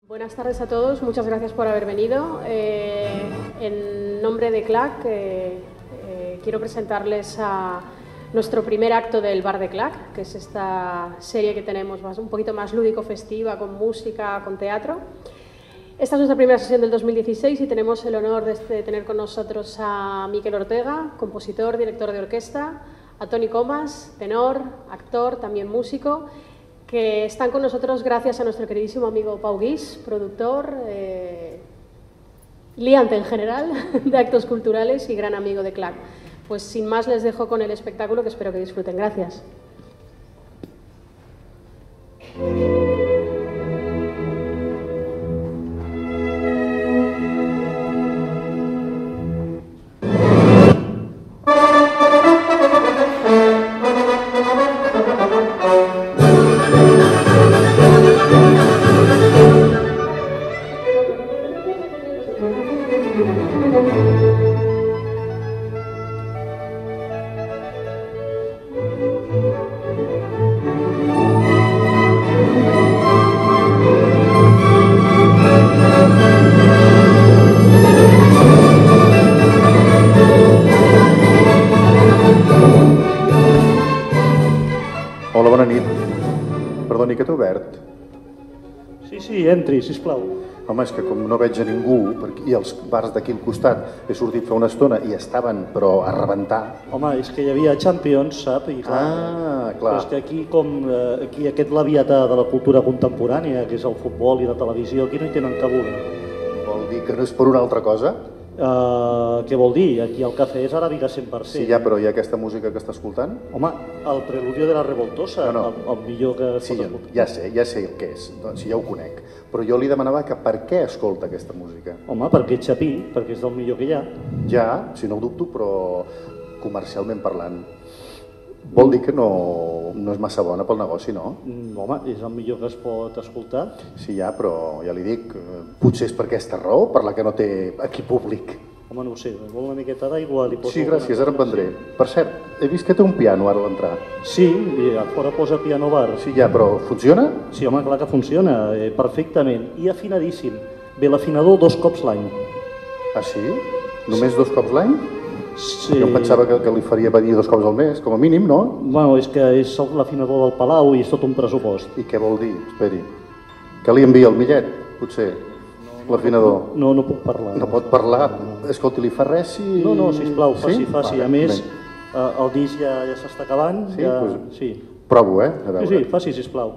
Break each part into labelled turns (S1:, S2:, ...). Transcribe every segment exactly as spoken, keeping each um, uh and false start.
S1: Buenas tardes a todos, muchas gracias por haber venido. Eh, en nombre de C L A C eh, eh, quiero presentarles a nuestro primer acto del Bar de C L A C, que es esta serie que tenemos más, un poquito más lúdico-festiva, con música, con teatro. Esta es nuestra primera sesión del dos mil dieciséis y tenemos el honor de, de tener con nosotros a Miquel Ortega, compositor, director de orquesta, a Toni Comas, tenor, actor, también músico, que están con nosotros gracias a nuestro queridísimo amigo Pau Guix, productor, eh, liante en general de actos culturales y gran amigo de C L A C. Pues sin más les dejo con el espectáculo que espero que disfruten. Gracias.
S2: Hola, bona nit. Perdoni, que t'he obert?
S3: Sí, sí, entri, sisplau.
S2: Home, és que com no veig a ningú, i els bars d'aquí al costat he sortit fa una estona i estaven, però a rebentar.
S3: Home, és que hi havia Champions, sap? I clar,
S2: Ah, clar.
S3: però és que aquí, com eh, aquí aquest leviatà de la cultura contemporània, que és el futbol i la televisió, aquí no hi tenen cabuda.
S2: Vol dir que no és per una altra cosa?
S3: Uh, què vol dir? Aquí el cafè és aràbiga cent per cent.
S2: Sí, ja, però hi ha aquesta música que està escoltant?
S3: Home, el preludio de la Revoltosa,
S2: No, no.
S3: El, el millor que es
S2: Sí,
S3: pot
S2: ja,
S3: escoltar.
S2: ja sé, ja sé el que és, doncs ja ho conec. Però jo li demanava que per què escolta aquesta música.
S3: Home, perquè és xapí, perquè és del millor que hi ha.
S2: Ja, si no ho dubto, però comercialment parlant, vol dir que no, no és massa bona pel negoci, no?
S3: Mm, home, és el millor que es pot escoltar.
S2: Sí, ja, però ja li dic, eh, potser és per aquesta raó, per la que no té aquí públic.
S3: Home, no ho sé, vol una miqueta d'aigua? Li poso
S2: Sí, gràcies,
S3: alguna
S2: ara en
S3: cosa?
S2: prendré. Per cert, he vist que té un piano ara a l'entrar.
S3: Sí, i a fora posa piano bar.
S2: Sí, ja, però funciona?
S3: Sí, home, clar que funciona, eh, perfectament, i afinadíssim. Ve l'afinador dos cops l'any.
S2: Ah, sí? Només dos cops l'any?
S3: Sí.
S2: Jo em pensava que, que li faria venir dos cops al mes, com a mínim, no?
S3: Bueno, és que és l'afinador del Palau i és tot un pressupost.
S2: I què vol dir? Esperi. Que li envia el millet, potser? L'afinador.
S3: No, no puc parlar.
S2: No pot parlar? Escolti, li fa res si...
S3: No, no, sisplau, faci,
S2: Sí?
S3: faci.
S2: Vale,
S3: A més,
S2: vinga.
S3: eh, el disc ja, ja s'està acabant.
S2: Sí?
S3: Ja...
S2: Pues-
S3: sí.
S2: Provo, eh? A veure.
S3: Sí, sí, faci, sisplau.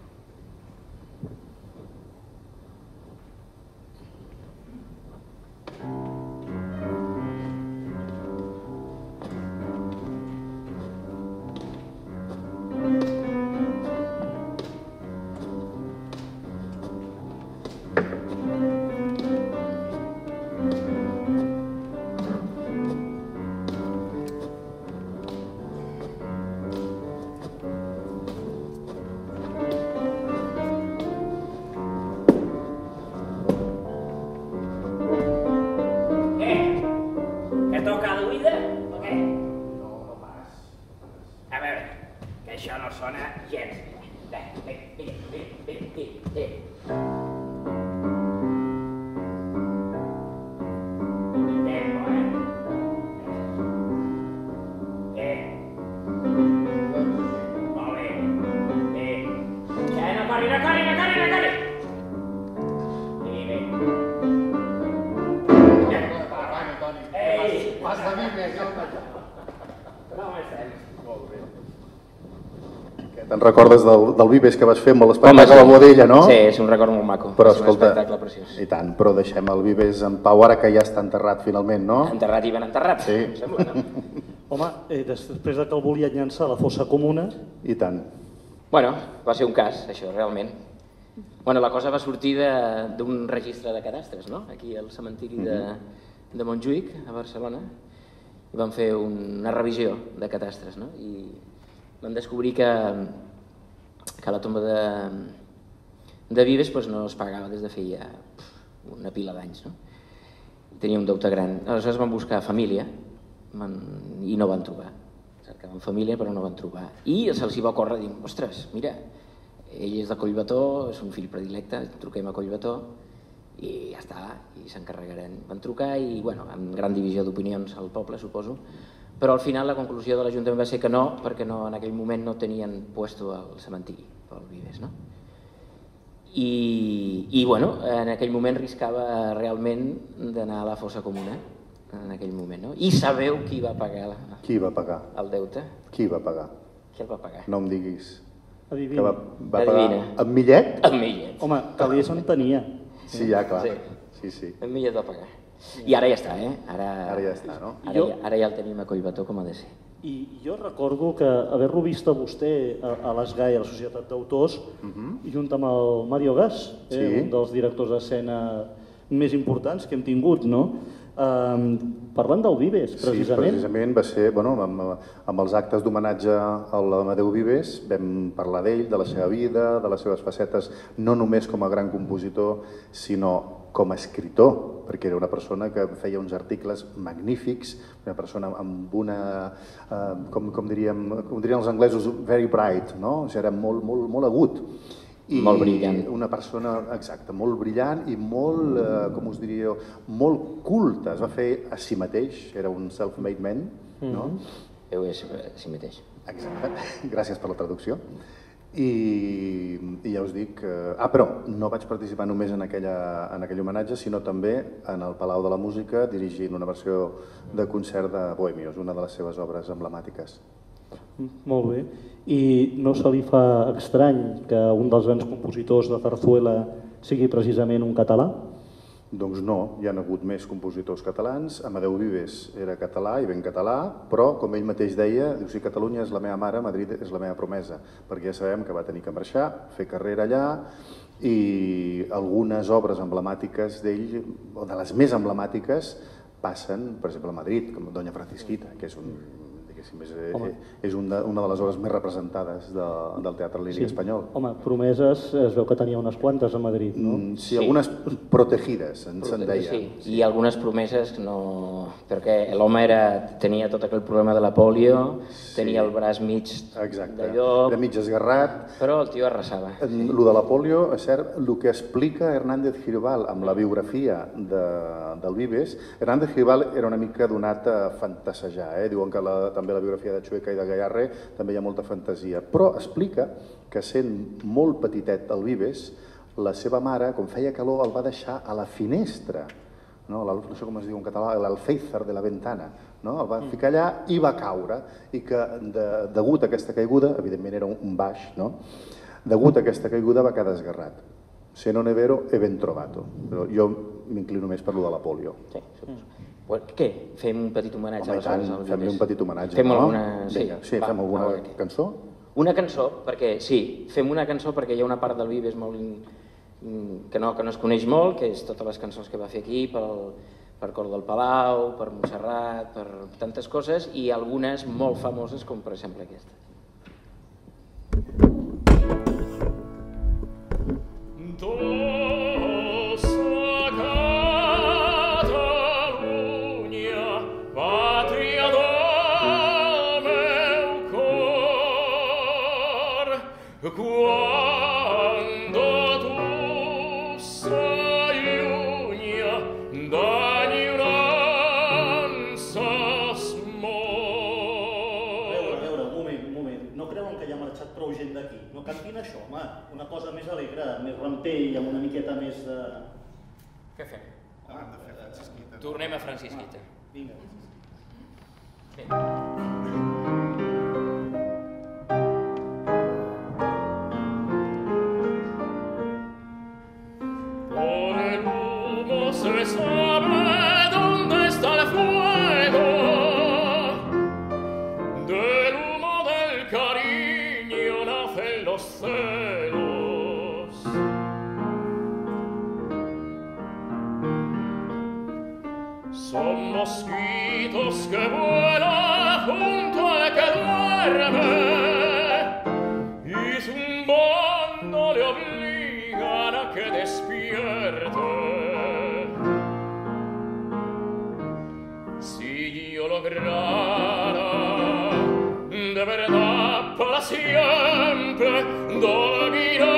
S4: Què? Que toca d'oïda o què? No, no pas. A veure, que això no sona gens bé. Bé, bé, bé, bé, bé, bé, bé. Tempo, eh? Bé. Molt bé. Bé. Ja no corri, no corri, no corri, no corri. Bé, bé. Ei!
S5: Has de dir més, home.
S4: No m'estem.
S2: Te'n recordes del, del Vives que vas fer amb l'espectacle
S6: Home,
S2: de la Boadella, no?
S6: Sí, és un record molt maco.
S2: Però
S6: és
S2: escolta,
S6: un espectacle preciós.
S2: i tant, però deixem el Vives en pau ara que ja està enterrat finalment, no?
S6: Enterrat i ben enterrat,
S2: Sí.
S6: em sembla, no?
S3: Home, eh, després de que el volien llançar a la fossa comuna,
S2: I tant.
S6: Bueno, va ser un cas, això, realment. Bueno, la cosa va sortir de- d'un registre de cadastres, no? Aquí al cementiri de, de Montjuïc, a Barcelona. I van fer una revisió de cadastres, no? I van descobrir que, que la tomba de, de Vives pues, no es pagava des de feia pf, una pila d'anys, no? Tenia un deute gran. Aleshores van buscar família van, i no van trobar. Cercaven família però no van trobar. I se'ls hi va ocórrer dir, ostres, mira, ell és de Collbató, és un fill predilecte, truquem a Collbató i ja està, i s'encarregaran. Van trucar i, bueno, amb gran divisió d'opinions al poble, suposo, però al final la conclusió de l'Ajuntament va ser que no, perquè no, en aquell moment no tenien puesto al cementiri pel Vives, no? I, i bueno, en aquell moment riscava realment d'anar a la fossa comuna, en aquell moment, no? I sabeu qui va pagar la,
S2: Qui va pagar?
S6: el deute?
S2: Qui va pagar?
S6: Qui el va pagar?
S2: No em diguis.
S3: Adivina.
S2: Que va, va pagar
S6: Adivina.
S2: amb Millet?
S6: En Millet.
S3: Home, Calés en tenia.
S2: Sí, ja, clar.
S6: Sí.
S2: Sí, sí.
S6: En Millet va pagar. I ara ja està, eh? Ara,
S2: Ara ja està, no?
S6: Ara,
S3: Jo-
S6: ja, ara ja el tenim a Collbató com ha de ser.
S3: I jo recordo que haver-lo vist a vostè a, a l'Esgai, a la Societat d'Autors, junt amb el Mario Gas, eh,
S2: Sí.
S3: un dels directors d'escena més importants que hem tingut, no? Um, parlant del Vives,
S2: Sí,
S3: precisament.
S2: precisament va ser, bueno, amb, amb els actes d'homenatge a l'Amadeu Vives vam parlar d'ell, de la seva vida, de les seves facetes, no només com a gran compositor, sinó com a escritor, perquè era una persona que feia uns articles magnífics, una persona amb una, eh, com, com, diríem, com dirien els anglesos, very bright, no? O sigui, era molt, molt, molt agut. I
S6: Molt brillant.
S2: Una persona, exacte, molt brillant i molt, eh, com us diríeu, molt culta. Es va fer a si mateix, era un self-made man, no?
S6: Déu és a si mateix.
S2: Exacte, gràcies per la traducció. I, i ja us dic que... Ah, però no vaig participar només en, aquella, en aquell homenatge, sinó també en el Palau de la Música, dirigint una versió de concert de Bohemios, una de les seves obres emblemàtiques.
S3: Molt bé. I no se li fa estrany que un dels grans compositors de Zarzuela sigui precisament un català?
S2: Doncs no, hi ha hagut més compositors catalans. Amadeu Vives era català i ben català, però, com ell mateix deia, diu, si Catalunya és la meva mare, Madrid és la meva promesa, perquè ja sabem que va tenir que marxar, fer carrera allà, i algunes obres emblemàtiques d'ell, o de les més emblemàtiques, passen, per exemple, a Madrid, com Doña Francisquita, que és un... És, és un de, una de les obres més representades de, del teatre líric espanyol.
S3: Home, promeses es veu que tenia unes quantes a Madrid, no?
S2: Mm, sí, algunes protegides, en se'n deia.
S6: Sí, i algunes promeses no... Perquè l'home era... tenia tot aquell problema de la polio,
S2: Sí.
S6: tenia el braç mig
S2: Exacte,
S6: d'allò,
S2: era mig esgarrat.
S6: però el tio arrasava.
S2: Lo de la polio, és cert, el que explica Hernández Girbal amb la biografia de, del Vives, Hernández Girbal era una mica donat a fantasejar, eh? Diuen que la, també la biografia de Chueca i de Gayarre també hi ha molta fantasia, però explica que sent molt petitet el Vives, la seva mare, quan feia calor, el va deixar a la finestra, no, no sé com es diu en català, l'alféizar de la ventana, no? El va ficar allà i va caure, i que de, degut a aquesta caiguda, evidentment era un baix, no? Degut a aquesta caiguda va quedar esgarrat. Se non è vero, è ben trovato. Però jo m'inclino més per lo de la polio.
S6: Sí, suposo. Pues, què? Fem un petit homenatge
S2: Home, i tant,
S6: aleshores al
S2: fem-li
S6: Vives?
S2: un petit homenatge,
S6: Fem
S2: no?
S6: alguna...
S2: Vinga, sí,
S6: va,
S2: fem alguna
S6: a veure què.
S2: cançó?
S6: Una cançó, perquè sí, fem una cançó perquè hi ha una part del Vives molt in- que no, que no es coneix molt, que és totes les cançons que va fer aquí, pel, per Cor del Palau, per Montserrat, per tantes coses, i algunes molt famoses, com per exemple aquesta.
S5: Quando tu sei unia d'ignorança smor.
S3: A veure, a veure, un moment, un moment. No creuen que ja ha marxat prou gent d'aquí? No cantin això, home. Una cosa més alegre, més rampell, amb una miqueta més de...
S6: Què fem? Tornem a Francisquita.
S3: Vinga.
S5: Por el humo se sabe dónde está el fuego. Del humo del cariño nacen los celos. Son mosquitos que vuelan junto al que duerme y zumbando le obligan a que despierte. Si yo lograra de verdad para siempre dominar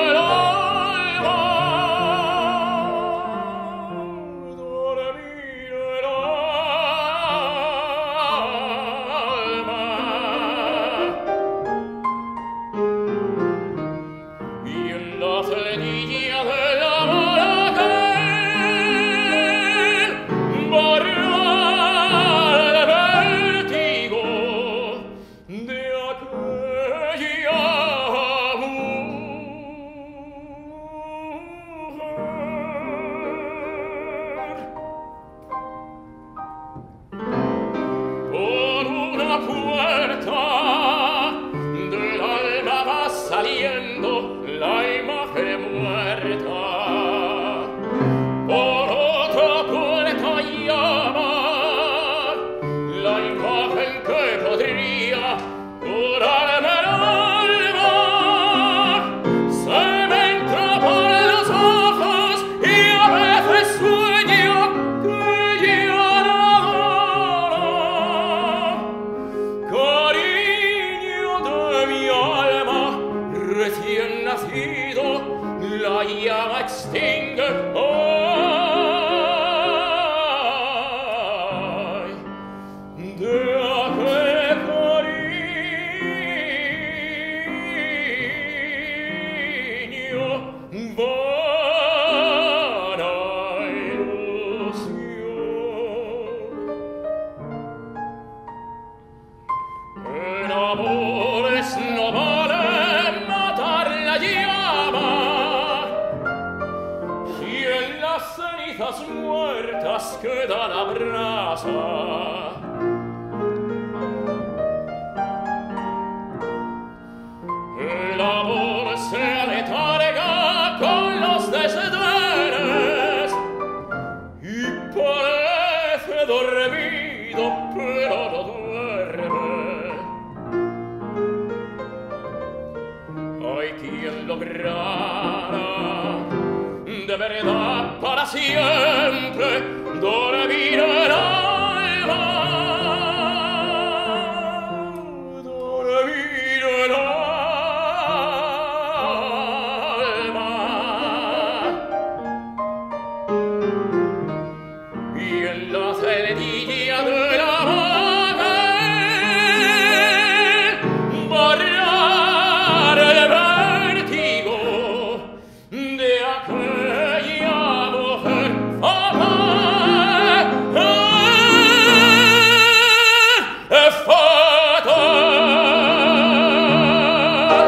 S5: otra puerta del alma va saliendo la imagen muerta. Por otra puerta llama la imagen que podría curarme el alma. Se me entra por los ojos y a veces sueño que ya nada. Cariño de mi alma recién nacido, la llama extingue. Ay, de aquel cariño vana ilusión. En amores no vale matar la llama, y en las cenizas muertas queda la brasa. El amor se aletarga con los desdenes y parece dormido, pero no duerme. Hay quien lograra de verdad para siempre dormir el alma, dormir el alma. Y en la celdilla de la maga borrar el vértigo de aquella mujer fatal, fatal.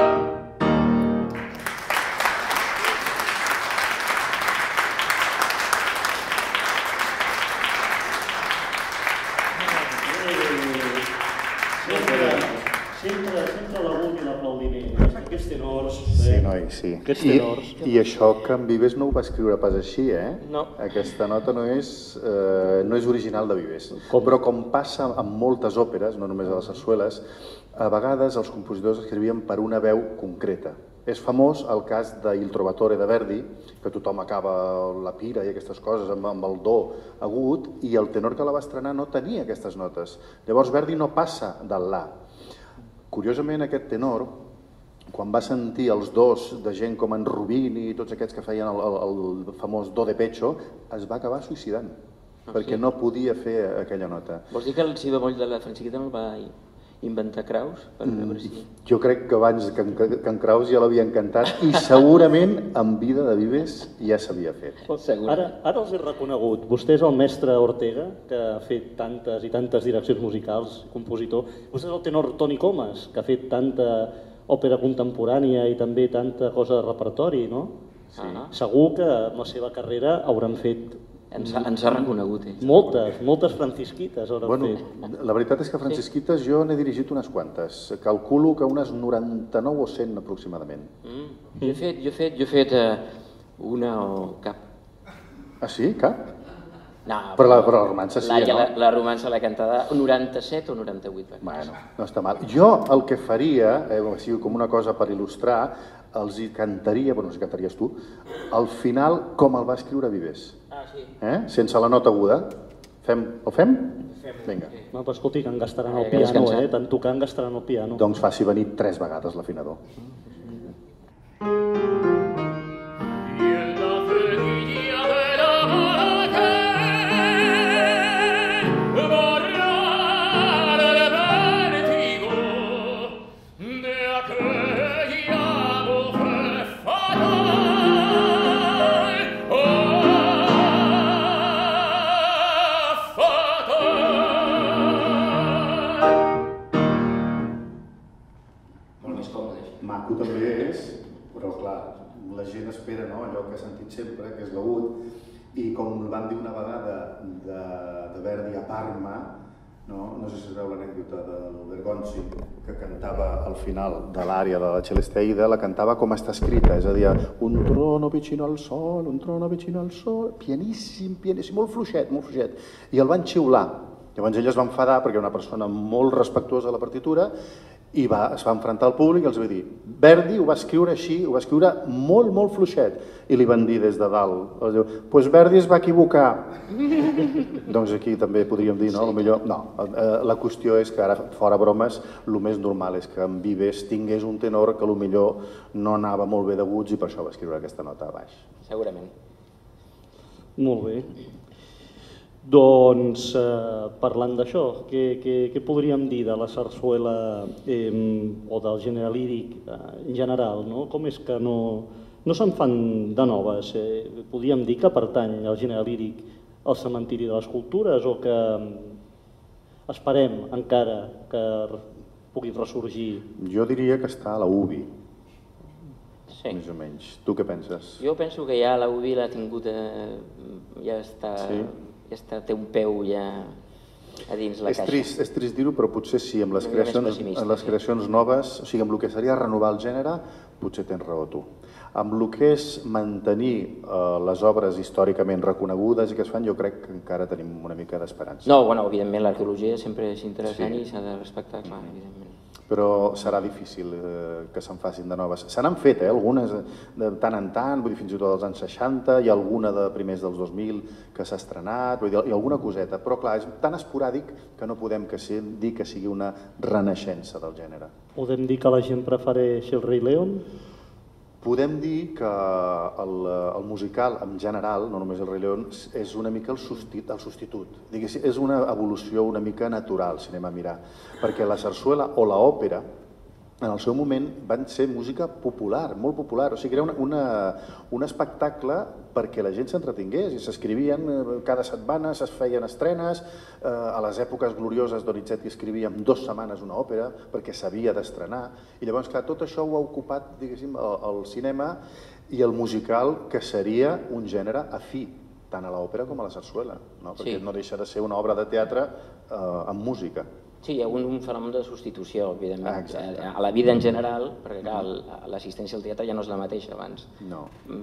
S3: Sempre, sempre, sempre l'algú i l'aplaudiment. Aquests tenors...
S2: Sí,
S3: eh?
S2: noi, sí.
S3: Aquests
S2: I,
S3: tenors.
S2: I això que en Vives no ho va escriure pas així, eh?
S6: No.
S2: Aquesta nota no és, eh, no és original de Vives.
S3: Com?
S2: Però com passa amb moltes òperes, no només a les sarsueles, a vegades els compositors escrivien per una veu concreta. És famós el cas de Il Trovatore de Verdi, que tothom acaba la pira i aquestes coses amb, amb el do agut, i el tenor que la va estrenar no tenia aquestes notes. Llavors Verdi no passa del la. Curiosament, aquest tenor, quan va sentir els dos de gent com en Rubini i tots aquests que feien el, el, el famós do de pecho, es va acabar suïcidant,
S6: Ah,
S2: perquè
S6: sí?
S2: no podia fer aquella nota.
S6: Vols dir que el si bemoll de la Francisquita no el va inventar Kraus? Per veure si...
S2: Jo crec que abans que en, que en Kraus ja l'havien cantat i segurament en vida de Vives ja s'havia fet.
S6: Segur.
S3: Ara, ara els he reconegut. Vostè és el mestre Ortega, que ha fet tantes i tantes direccions musicals, compositor. Vostè és el tenor Toni Comas, que ha fet tanta òpera contemporània i també tanta cosa de repertori, no?
S6: Sí. Ah.
S3: Segur que amb la seva carrera hauran fet
S6: Ens ha, ens ha reconegut, eh?
S3: moltes, moltes francisquites hauran
S2: Bueno,
S3: fet.
S2: la veritat és que francisquites jo n'he dirigit unes quantes. Calculo que unes noranta-nou o cent aproximadament.
S6: Mm. Jo he fet, jo he fet, jo he fet eh, una o cap.
S2: Ah, sí? Cap?
S6: No,
S2: Però la, però la romança sí,
S6: la,
S2: no?
S6: la, la romança l'he cantada noranta-set o noranta-vuit. va.
S2: Bueno, no està mal. Jo el que faria, eh, o sigui, com una cosa per il·lustrar, els hi cantaria, bueno, no sé si cantaries tu, al final com el va escriure Vives.
S6: Ah, sí.
S2: Eh? Sense la nota aguda. Fem, el fem? Vinga.
S3: No, però escolti, que en gastaran
S6: Ai,
S3: el
S6: que
S3: piano,
S6: descansar.
S3: eh? Tant tocar en gastaran el piano.
S2: Doncs faci venir tres vegades l'afinador.
S5: Y en la celdilla de la maga borrar el vértigo de aquella mujer fatal, oh, fatal.
S6: Molt més còmode.
S2: Maco també és, però clar, la gent espera, no?, allò que ha sentit sempre, que és l'agut, i com van dir una vegada de, de Verdi a Parma, No, no sé si sabeu l'anècdota del Bergonzi, que cantava al final de l'àrea de la Celesteida, la cantava com està escrita, és a dir, un trono vicino al sol, un trono vicino al sol, pianíssim, pianíssim, molt fluixet, molt fluixet, i el van xiular. Llavors ell es va enfadar perquè era una persona molt respectuosa de la partitura i va, es va enfrontar al públic i els va dir Verdi ho va escriure així, ho va escriure molt, molt fluixet. I li van dir des de dalt, doncs pues Verdi es va equivocar. Doncs aquí també podríem dir, no? Sí. Millor, no, la qüestió és que ara, fora bromes, el més normal és que en Vives tingués un tenor que potser no anava molt bé d'aguts i per això va escriure aquesta nota a baix.
S6: Segurament.
S3: Molt bé. Doncs, eh, parlant d'això, què, què, què podríem dir de la sarsuela eh, o del gènere líric eh, en general? No? Com és que no, no se'n fan de noves? Eh, podríem dir que pertany al gènere líric al cementiri de les cultures o que esperem encara que pugui ressorgir?
S2: Jo diria que està a la U B I.
S6: Sí.
S2: Més o menys. Tu què penses?
S6: Jo penso que ja la U B I l'ha tingut, eh, ja està... Sí. Ja està, té un peu ja a dins la
S2: és
S6: caixa.
S2: Trist, és trist dir-ho, però potser sí, amb les creacions, amb les creacions sí. noves, o sigui, amb el que seria renovar el gènere, potser tens raó tu. Amb el que és mantenir eh, les obres històricament reconegudes i que es fan, jo crec que encara tenim una mica d'esperança.
S6: No, bueno, evidentment l'arqueologia sempre és interessant sí. i s'ha de respectar, clar, evidentment.
S2: Però serà difícil eh, que se'n facin de noves. Se n'han fet, eh, algunes de tant en tant, vull dir, fins i tot dels anys seixanta, hi ha alguna de primers dels dos mil que s'ha estrenat, vull dir, hi ha alguna coseta, però clar, és tan esporàdic que no podem que ser, dir que sigui una renaixença del gènere.
S3: Podem dir que la gent prefereix el Rei León?
S2: Podem dir que el, el musical en general, no només el Rei León, és una mica el substitut, el substitut. Diguéssim, és una evolució una mica natural, si anem a mirar, perquè la sarsuela o l'òpera en el seu moment van ser música popular, molt popular, o sigui, era una, una, un espectacle perquè la gent s'entretingués i s'escrivien cada setmana, es feien estrenes, eh, a les èpoques glorioses Donizetti escrivia en dues setmanes una òpera perquè s'havia d'estrenar, i llavors, clar, tot això ho ha ocupat, diguéssim, el, el cinema i el musical, que seria un gènere afí, tant a l'òpera com a la sarsuela, no? Perquè sí. no deixa de ser una obra de teatre eh, amb música.
S6: Sí, hi ha un, un fenomen de substitució, evidentment,
S2: ah,
S6: a la vida en general, perquè l'assistència al teatre ja no és la mateixa abans.
S2: No.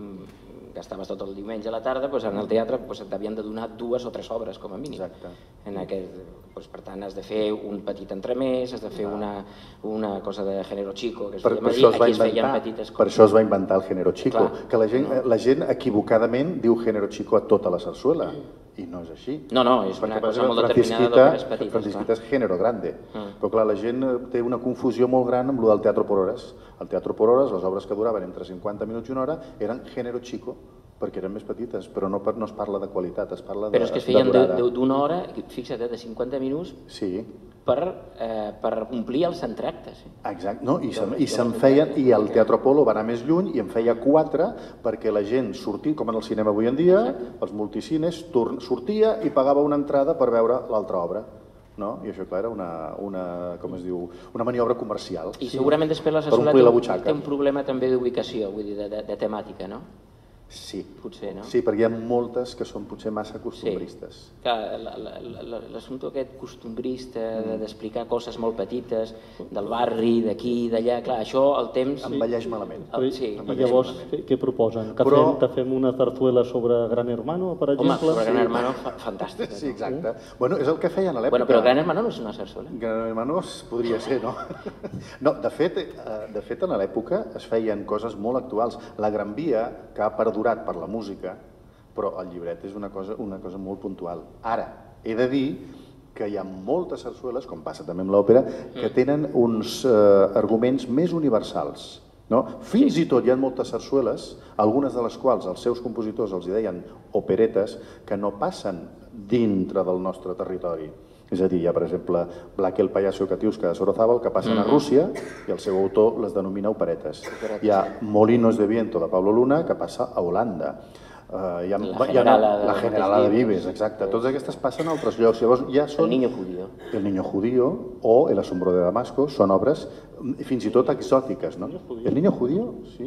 S6: Mm, gastaves tot el diumenge a la tarda, doncs en el teatre doncs, t'havien de donar dues o tres obres, com a mínim.
S2: Exacte.
S6: En aquest, doncs, per tant, has de fer un petit entremès, has de fer una, una cosa de género chico, que es
S2: per,
S6: feia
S2: per
S6: a dir, aquí
S2: inventar,
S6: es feien petites coses.
S2: Per això es va inventar el género chico,
S6: Clar,
S2: que la gent,
S6: no.
S2: la gent equivocadament diu género chico a tota la sarsuela, i no és així.
S6: No, no, és una
S2: Perquè,
S6: cosa molt determinada d'òperes petites.
S2: Francisquita és género grande,
S6: mm.
S2: però clar, la gent té una confusió molt gran amb el del teatre por hores. El teatre por hores, les obres que duraven entre cinquanta minuts i una hora, eren género chico, perquè eren més petites, però no, no es parla de qualitat, es parla de,
S6: però és que es feien d'una hora, fixa't, de cinquanta minuts,
S2: sí.
S6: per, eh, per omplir els entractes. Eh?
S2: Exacte, no? i se'n se feien, i el Teatre Apolo va anar més lluny i en feia quatre perquè la gent sortia, com en el cinema avui en dia, exacte. Els multicines, sortia i pagava una entrada per veure l'altra obra. No? I això, clar, era una, una, com es diu, una maniobra comercial.
S6: I segurament després la sarsuela té, té un problema també d'ubicació, vull dir, de, de, de temàtica, no?
S2: Sí,
S6: potser, no?
S2: Sí, perquè hi ha moltes que són potser massa costumbristes.
S6: Sí. Clar, l'assumpte aquest costumbrista, mm. d'explicar coses molt petites, del barri, d'aquí, d'allà, clar, això el temps...
S2: Envelleix malament.
S6: El, sí.
S3: I llavors, malament. Què proposen? Que, Però... fem, que fem una zarzuela sobre Gran Hermano, per exemple?
S6: Home, sobre Gran sí. Hermano, fantàstic.
S2: Sí, exacte. Mm. Bueno, és el que feien a l'època.
S6: Bueno, però Gran Hermano no és una sarsuela.
S2: Gran Hermano podria ser, no? No, de fet, de fet, en l'època es feien coses molt actuals. La Gran Via, que ha perdurat per la música, però el llibret és una cosa, una cosa molt puntual. Ara, he de dir que hi ha moltes sarsueles, com passa també amb l'òpera, que tenen uns eh, arguments més universals. No? Fins sí. i tot hi ha moltes sarsueles, algunes de les quals els seus compositors els deien operetes, que no passen dintre del nostre territori. És a dir, hi ha, per exemple, Black el payaso Katiuska de Sorozábal, que passen a Rússia i el seu autor les denomina operetes. Hi ha Molinos de Viento de Pablo Luna, que passa a Holanda. Uh, hi ha,
S6: la Generala,
S2: hi ha la Generala de Vives, exacte. Totes aquestes passen a altres llocs. Llavors ja són...
S6: El Niño Judío.
S2: El Niño Judío o El Asombro de Damasco són obres fins i tot exòtiques, no? El Niño Judío, sí.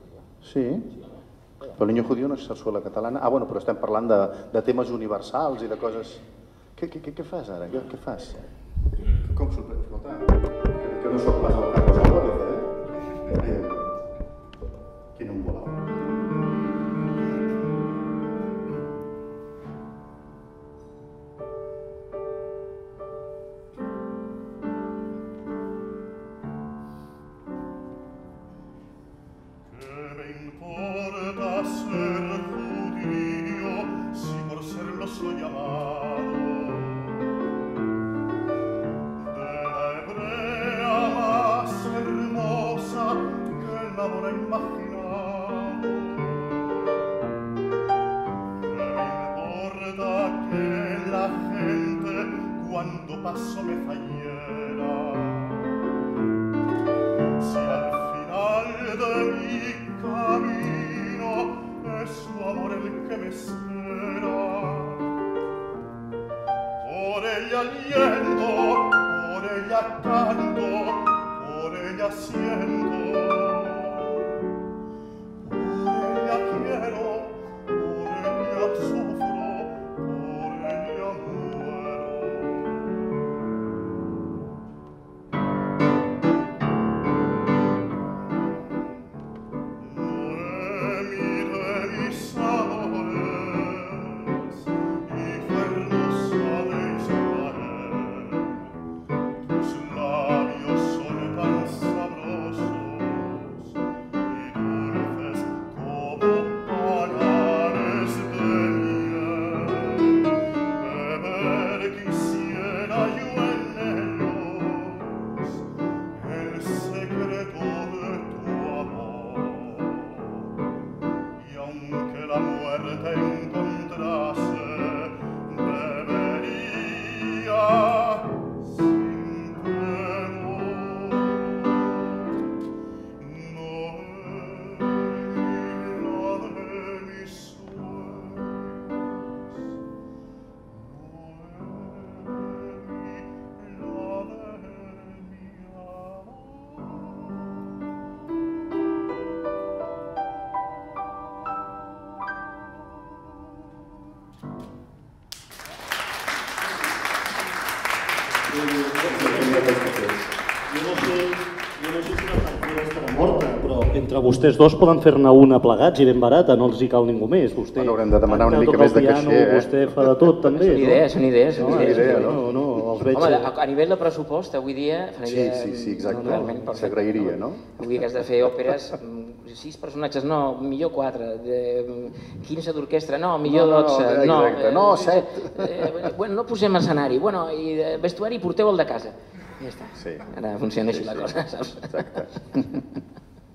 S2: Sí. Però el Niño Judío no és sarsuela catalana. Ah, bueno, però estem parlant de, de temes universals i de coses... Què fas ara? Què fas? Com sorprèn? Escolta, que no soc pas el Carlos Álvarez, eh? Quin un volau.
S3: Entre vostès dos poden fer-ne una plegats i ben barata, no els hi cal ningú més. Vostè
S2: bueno, haurem de demanar una mica més de caixer, eh?
S3: Vostè fa de tot, també.
S6: Són idees, són idees.
S2: No, idees. Idea, no?
S3: No, no, els veig...
S6: Home, a, a nivell de pressupost, avui dia...
S2: Sí, sí, sí, exacte. S'agrairia, no?
S6: Avui que has de fer òperes, sis personatges, no, millor quatre, quinze d'orquestra, no, millor dotze...
S2: No, exacte, no, set...
S6: Bueno, no posem escenari, bueno, i vestuari porteu el de casa. Ja està.
S2: Sí.
S6: Ara funciona així la cosa, saps?
S2: Exacte.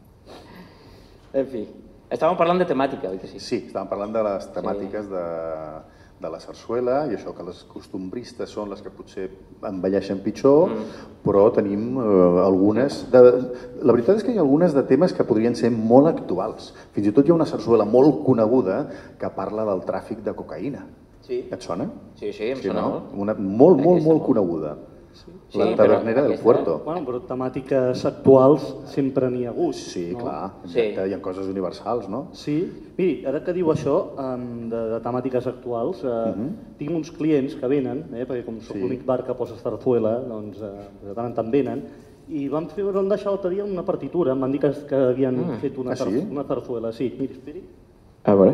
S6: En fi, estàvem parlant de temàtica, oi que sí?
S2: Sí, estàvem parlant de les temàtiques de, de la sarsuela i això que les costumbristes són les que potser envelleixen pitjor, mm. però tenim eh, algunes... De, la veritat és que hi ha algunes de temes que podrien ser molt actuals. Fins i tot hi ha una sarsuela molt coneguda que parla del tràfic de cocaïna.
S6: Sí.
S2: Et sona?
S6: Sí, sí, em sona molt.
S2: Una molt, molt, molt coneguda.
S6: Sí,
S2: la tavernera del Puerto.
S3: Bueno, però temàtiques actuals sempre n'hi ha hagut.
S2: Sí,
S3: no?
S2: clar, exacte, sí. Hi ha coses universals, no?
S3: Sí, miri, ara que diu això, de, de temàtiques actuals, eh, uh -huh. tinc uns clients que venen, eh, perquè com soc sí. l'únic bar que posa zarzuela, doncs eh, de tant en tant venen, i vam, fer, vam deixar l'altre dia una partitura, em van dir que, que havien mm. fet una,
S2: ah, sí?
S3: una zarzuela. Sí, miri, esperi.
S6: A veure.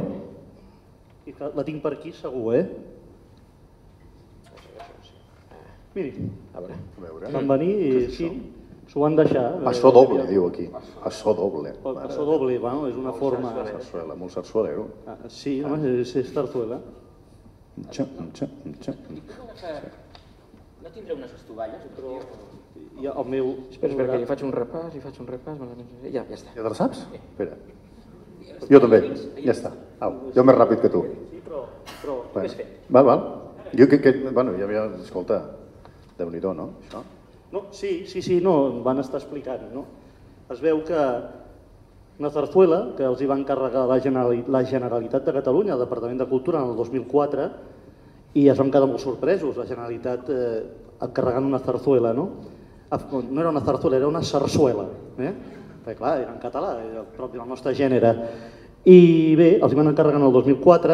S3: I la tinc per aquí, segur, eh? Miri,
S6: a veure.
S3: Van venir i sí, s'ho van deixar.
S2: Passo doble, diu aquí. Passo doble.
S3: Passo doble, bueno, és una forma...
S2: Sarsuela, molt sarsuelero.
S3: Ah, sí, home, és, és sarsuela.
S2: Xa, xa, xa.
S6: No tindré unes estovalles? Però...
S3: Ja, el meu...
S6: Espera, espera, que li faig un repàs, li faig un repàs... Ja, ja està.
S2: Ja te la saps? Sí. Espera. Jo també, ja està. Au, jo més ràpid que tu.
S3: Sí, però... però...
S2: Bueno. Val, val. Jo que... que bueno, ja havia... Escolta... Déu-n'hi-do, no? Això?
S3: No, sí, sí, sí, no, van estar explicant, no? Es veu que una zarzuela que els hi va encarregar la, Generali la Generalitat de Catalunya, el Departament de Cultura, en el dos mil quatre, i es van quedar molt sorpresos, la Generalitat eh, encarregant una zarzuela, no? No era una zarzuela, era una sarsuela, eh? Perquè clar, era en català, era propi del nostre gènere. I bé, els hi van encarregar en el dos mil quatre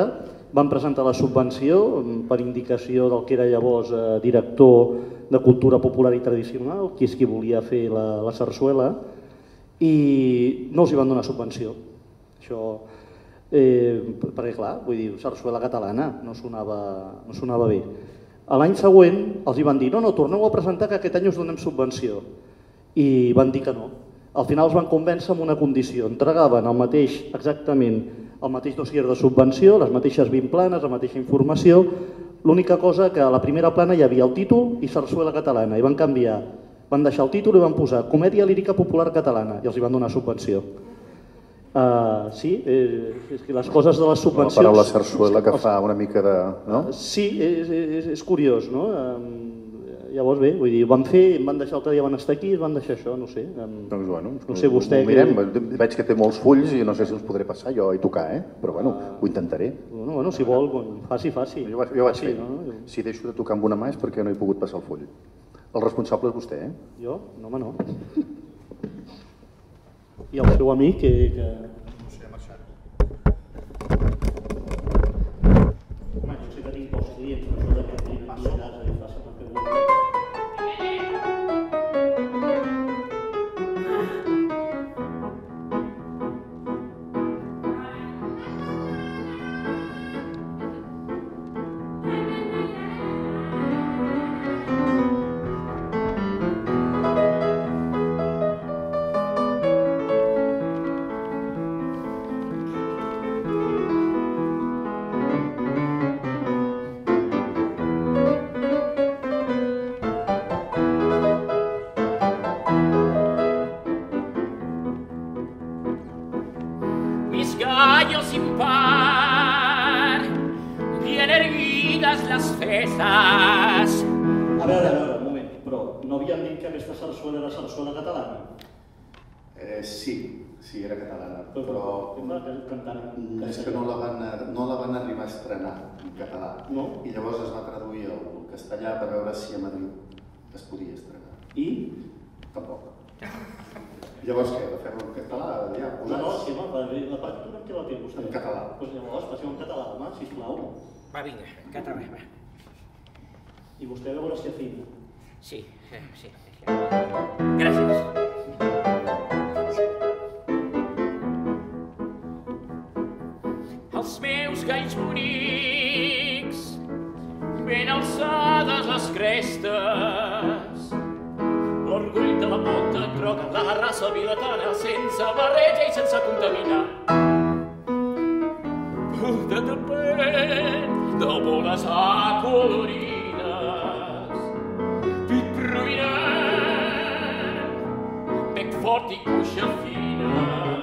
S3: van presentar la subvenció per indicació del que era llavors director de Cultura Popular i Tradicional, que és qui volia fer la sarsuela, i no els hi van donar subvenció. Això, perquè clar, vull dir, sarsuela catalana no sonava bé. L'any següent els hi van dir, no, no, torneu a presentar que aquest any us donem subvenció. I van dir que no. Al final els van convèncer amb una condició. Entregaven el mateix, exactament el mateix dossier de subvenció, les mateixes vint planes, la mateixa informació. L'única cosa que a la primera plana hi havia el títol i sarsuela catalana. I van canviar, van deixar el títol i van posar Comèdia Lírica Popular Catalana i els hi van donar subvenció. Sí, és que les coses de les subvencions...
S2: La paraula sarsuela que fa una mica de...
S3: Sí, és curiós, no? Llavors bé, vull dir, van fer, van deixar el que dia van estar aquí i van deixar això, no sé.
S2: Doncs bueno,
S3: no sé vostè...
S2: Mirem, veig que té molts fulls i no sé si els podré passar jo i tocar, eh? Però bueno, ho intentaré.
S3: Bueno, si vol, faci, faci.
S2: Jo vaig fer. Si deixo de tocar amb una mà és perquè no he pogut passar el full. El responsable és vostè, eh?
S3: Jo? No, home, no. I el seu amic que...
S2: No sé, ha marxat.
S3: Home, jo sé que tinc pocs clients, però això d'aquest client aquí a casa i passa per fer un...
S2: Sí, era catalana, però és que no la van arribar a estrenar en català. I llavors es va traduir al castellà per veure si a Madrid es podia estrenar.
S3: I?
S2: Tampoc. Llavors què? La fem en català?
S3: No, no, sí, la partitura en què la té vostè?
S2: En català.
S3: Doncs llavors passem en català, home, sisplau.
S4: Va, vinga, en català, va.
S3: I vostè a veure si afina.
S4: Sí, sí. Gràcies. Els meus galls bonics, ben alçades les crestes, l'orgull de la pota groga, la raça vilatana, sense barreja i sense contaminar. Punta de pet, de boles acolorides, pit prominent, bec fort i cuixa fina.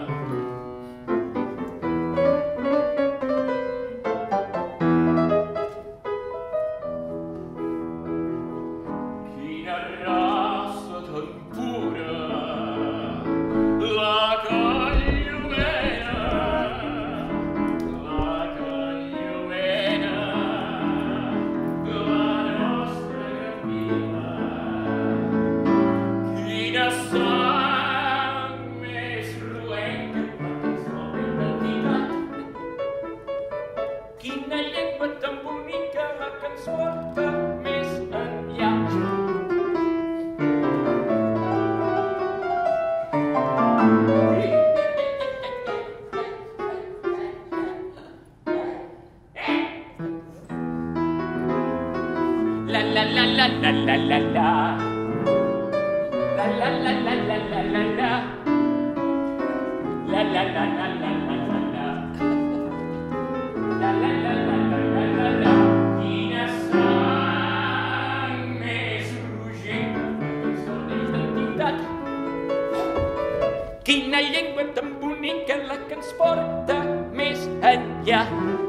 S4: Quina llengua tan bonica la que ens porta més enllà.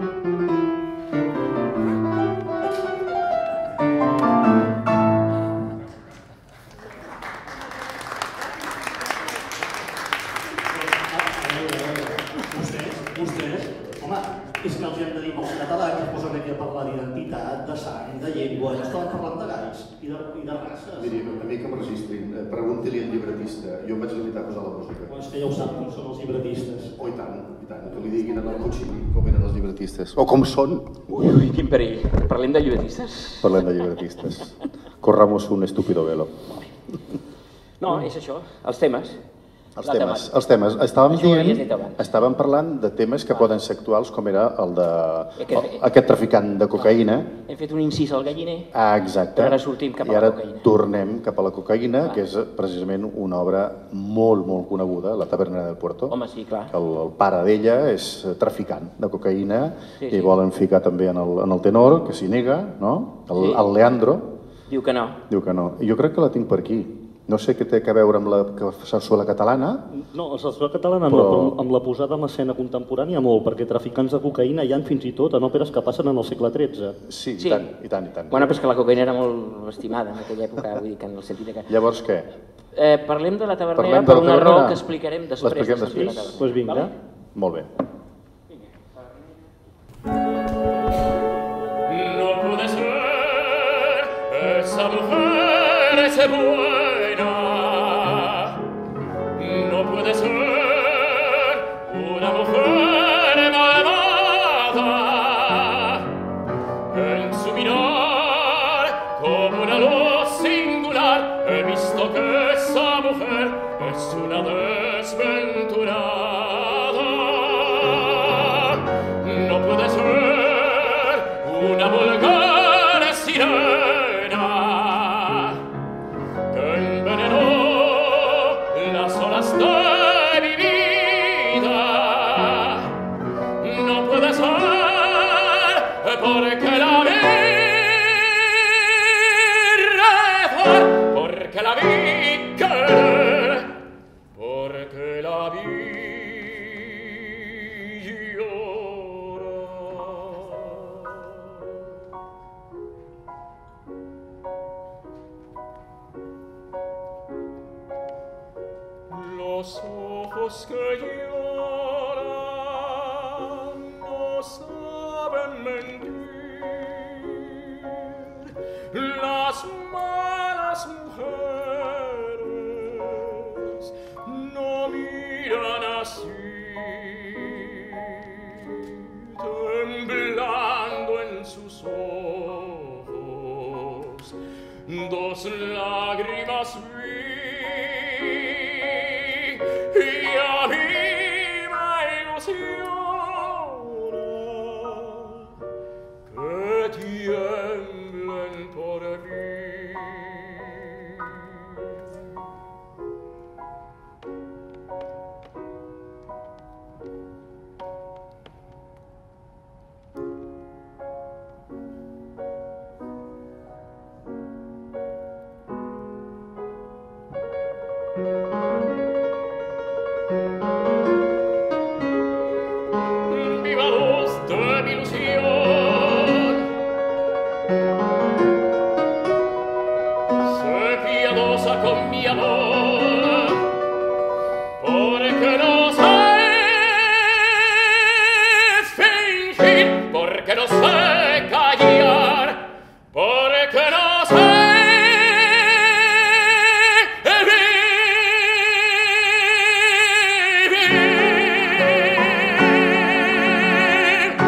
S3: Vostès, home, és que els hem de dir als catalans que es posen aquí a parlar d'identitat, de sang, de llengua, estaven parlant de galls i de de races.
S2: Miri, a mi que em registrin, pregunti-li al llibretista, jo em vaig limitar a posar la música.
S3: Doncs que ja ho sap, com són els llibretistes.
S2: Oh, i tant, i tant, que li diguin en el cotxí com eren els llibretistes. O com són.
S6: Ui, ui, quin perill. Parlem de llibretistes?
S2: Parlem de llibretistes. Corramos un estúpido velo.
S6: No, és això, els temes.
S2: Els temes, els temes. Estàvem
S6: Això ho havies
S2: dient,
S6: dit abans.
S2: estàvem parlant de temes que poden ser actuals, com era el de
S6: Aquest-
S2: aquest traficant de cocaïna.
S6: Hem fet un incís al galliner.
S2: Ah, exacte.
S6: Però ara sortim cap a
S2: I
S6: la
S2: ara
S6: cocaïna.
S2: tornem cap a la cocaïna, que és precisament una obra molt, molt coneguda, La Tabernera del Puerto.
S6: Home, sí, clar.
S2: El, el pare d'ella és traficant de cocaïna
S6: Sí,
S2: i
S6: sí.
S2: volen ficar també en el, en el tenor, que s'hi nega, no? El,
S6: Sí.
S2: el Leandro
S6: Diu que no.
S2: diu que no. I jo crec que la tinc per aquí. No sé què té a veure amb la que sarsuela catalana.
S3: No, la sarsuela catalana amb,
S2: Però-
S3: la, amb la posada en escena contemporània molt, perquè traficants de cocaïna hi ha fins i tot en òperes que passen en el segle tretze.
S2: Sí,
S6: Sí.
S2: i tant, i tant, i tant.
S6: Bueno, però és que la cocaïna era molt estimada en aquella època, vull dir que en el sentit de que...
S2: Llavors què?
S6: Eh, parlem de la tabernera
S2: Parlem de
S6: per
S2: la
S6: una
S2: tabernera?
S6: raó que explicarem després.
S2: L'expliquem
S6: de sentir la
S2: després?
S6: tabernera.
S3: Doncs vinga.
S6: Vale?
S2: Molt bé.
S5: No puede ser, esa mujer es buena. No puede ser una mujer malvada. En su mirar, como una luz singular, he visto que esa mujer es una desventurada. No puede ser una vulgar sirena que envenenó las olas de mi vida. No puede ser porque la vi rezar, porque la vi querer, porque la vi los ojos que lloran no saben mentir, las malas mujeres no miran así, temblando en sus ojos dos lágrimas vi. Y a mí me ilusiona que tiemblen por mí. Viva luz de mi ilusión, sé piadosa con mi amor, porque no sé fingir, porque no sé callar, porque no sé vivir.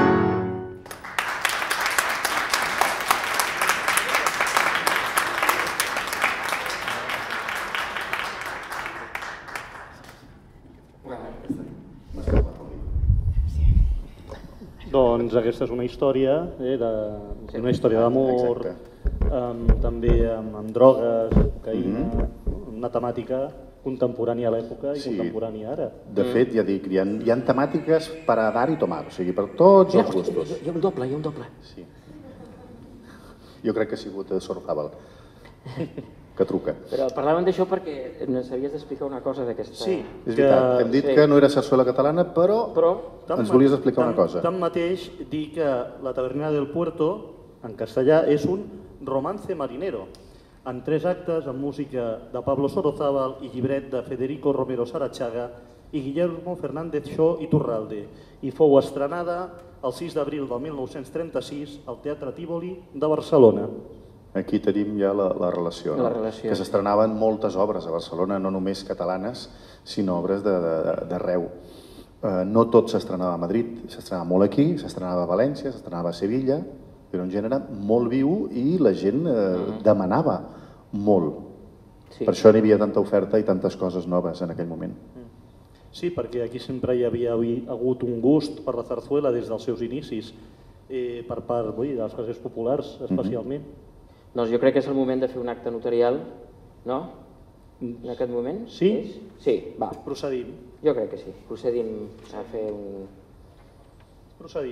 S3: Doncs aquesta és una història, eh, de, una història d'amor, amb, també amb, amb drogues, cocaïna, una temàtica contemporània a l'època i
S2: Sí.
S3: contemporània ara.
S2: De fet, ja dic, hi ha, hi ha temàtiques per a dar i tomar, o sigui, per tots els gustos.
S6: Hi ha un doble, hi ha un doble.
S2: Sí. Jo crec que ha sigut a Sorzábal, que truca.
S6: Però parlàvem d'això perquè ens havies d'explicar una cosa d'aquesta...
S3: Sí,
S2: És veritat, hem dit
S6: sí.
S2: que no era sarsuela catalana, però,
S6: Però
S2: ens volies explicar una
S3: Tan-
S2: cosa.
S3: Tanmateix, dir que la Tabernera del Puerto, en castellà, és un romance marinero, en tres actes, amb música de Pablo Sorozábal i llibret de Federico Romero Sarachaga i Guillermo Fernández Xó i Turralde, i fou estrenada el sis d'abril del mil nou-cents trenta-sis al Teatre Tívoli de Barcelona.
S2: Aquí tenim ja la, la relació, no?
S6: La relació,
S2: que s'estrenaven moltes obres a Barcelona, no només catalanes, sinó obres d'arreu. Eh, no tot s'estrenava a Madrid, s'estrenava molt aquí, s'estrenava a València, s'estrenava a Sevilla, era un gènere molt viu i la gent eh, uh-huh. demanava molt. Sí. Per això n'hi havia tanta oferta i tantes coses noves en aquell moment.
S3: Sí, perquè aquí sempre hi havia hagut un gust per la zarzuela des dels seus inicis, eh, per part ui, de les classes populars especialment. Uh-huh.
S6: Doncs jo crec que és el moment de fer un acte notarial, no? En aquest moment?
S3: Sí?
S6: És? Sí, va.
S3: Procedim.
S6: Jo crec que sí. Procedim a fer un...
S3: Procedim.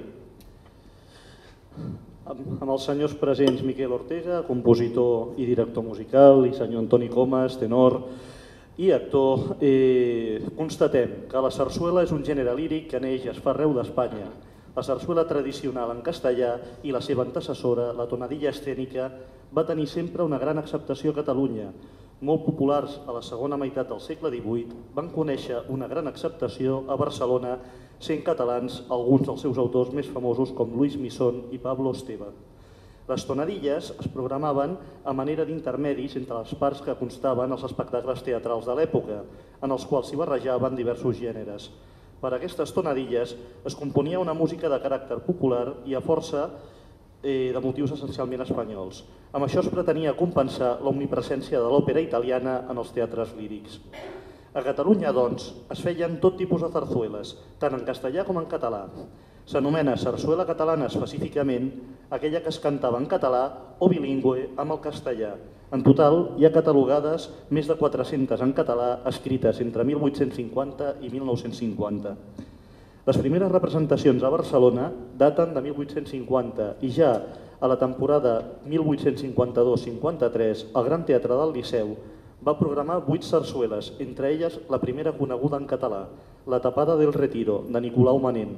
S3: Amb els senyors presents Miquel Ortega, compositor i director musical, i senyor Antoni Comas, tenor i actor, eh, constatem que la sarsuela és un gènere líric que neix i es fa arreu d'Espanya. La sarsuela tradicional en castellà i la seva antecessora, la tonadilla escènica, va tenir sempre una gran acceptació a Catalunya. Molt populars a la segona meitat del segle divuit, van conèixer una gran acceptació a Barcelona, sent catalans alguns dels seus autors més famosos com Luis Misón i Pablo Esteve. Les tonadilles es programaven a manera d'intermedis entre les parts que constaven els espectacles teatrals de l'època, en els quals s'hi barrejaven diversos gèneres. Per aquestes tonadilles es componia una música de caràcter popular i a força eh, de motius essencialment espanyols. Amb això es pretenia compensar l'omnipresència de l'òpera italiana en els teatres lírics. A Catalunya, doncs, es feien tot tipus de zarzueles, tant en castellà com en català. S'anomena sarsuela catalana específicament aquella que es cantava en català o bilingüe amb el castellà. En total, hi ha catalogades més de quatre-centes en català escrites entre mil vuit-cents cinquanta i mil nou-cents cinquanta. Les primeres representacions a Barcelona daten de mil vuit-cents cinquanta i ja a la temporada mil vuit-cents cinquanta-dos cinquanta-tres el Gran Teatre del Liceu va programar vuit sarsueles, entre elles la primera coneguda en català, La tapada del retiro, de Nicolau Manent.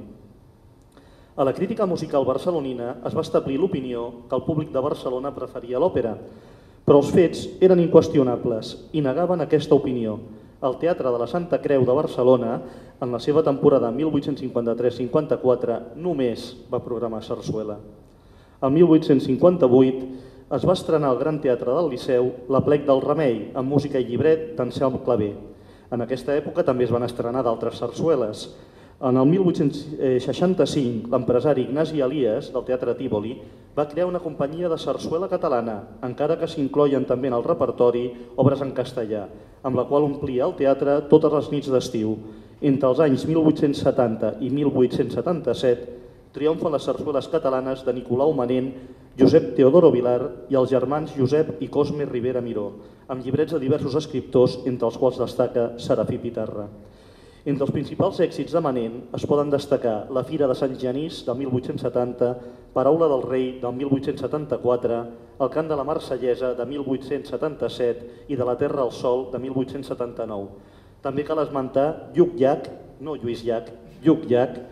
S3: A la crítica musical barcelonina es va establir l'opinió que el públic de Barcelona preferia l'òpera, però els fets eren inqüestionables i negaven aquesta opinió. El Teatre de la Santa Creu de Barcelona, en la seva temporada mil vuit-cents cinquanta-tres cinquanta-quatre, només va programar sarsuela. El mil vuit-cents cinquanta-vuit es va estrenar al Gran Teatre del Liceu l'Aplec del Remei, amb música i llibret d'Anselm Clavé. En aquesta època també es van estrenar d'altres sarsueles. En el mil vuit-cents seixanta-cinc, l'empresari Ignasi Elias, del Teatre Tívoli, va crear una companyia de sarsuela catalana, encara que s'incloïen també en el repertori obres en castellà, amb la qual omplia el teatre totes les nits d'estiu. Entre els anys mil vuit-cents setanta i mil vuit-cents setanta-set triomfen les sarsueles catalanes de Nicolau Manent, Josep Teodoro Vilar i els germans Josep i Cosme Ribera Miró, amb llibrets de diversos escriptors, entre els quals destaca Serafí Pitarra. Entre els principals èxits de Manent es poden destacar La Fira de Sant Genís del mil vuit-cents setanta, Paraula del Rei del mil vuit-cents setanta-quatre, El cant de la Marsellesa de mil vuit-cents setanta-set i De la Terra al Sol de mil vuit-cents setanta-nou. També cal esmentar Lluc Llach, no Lluís Llach, Lluc Llach,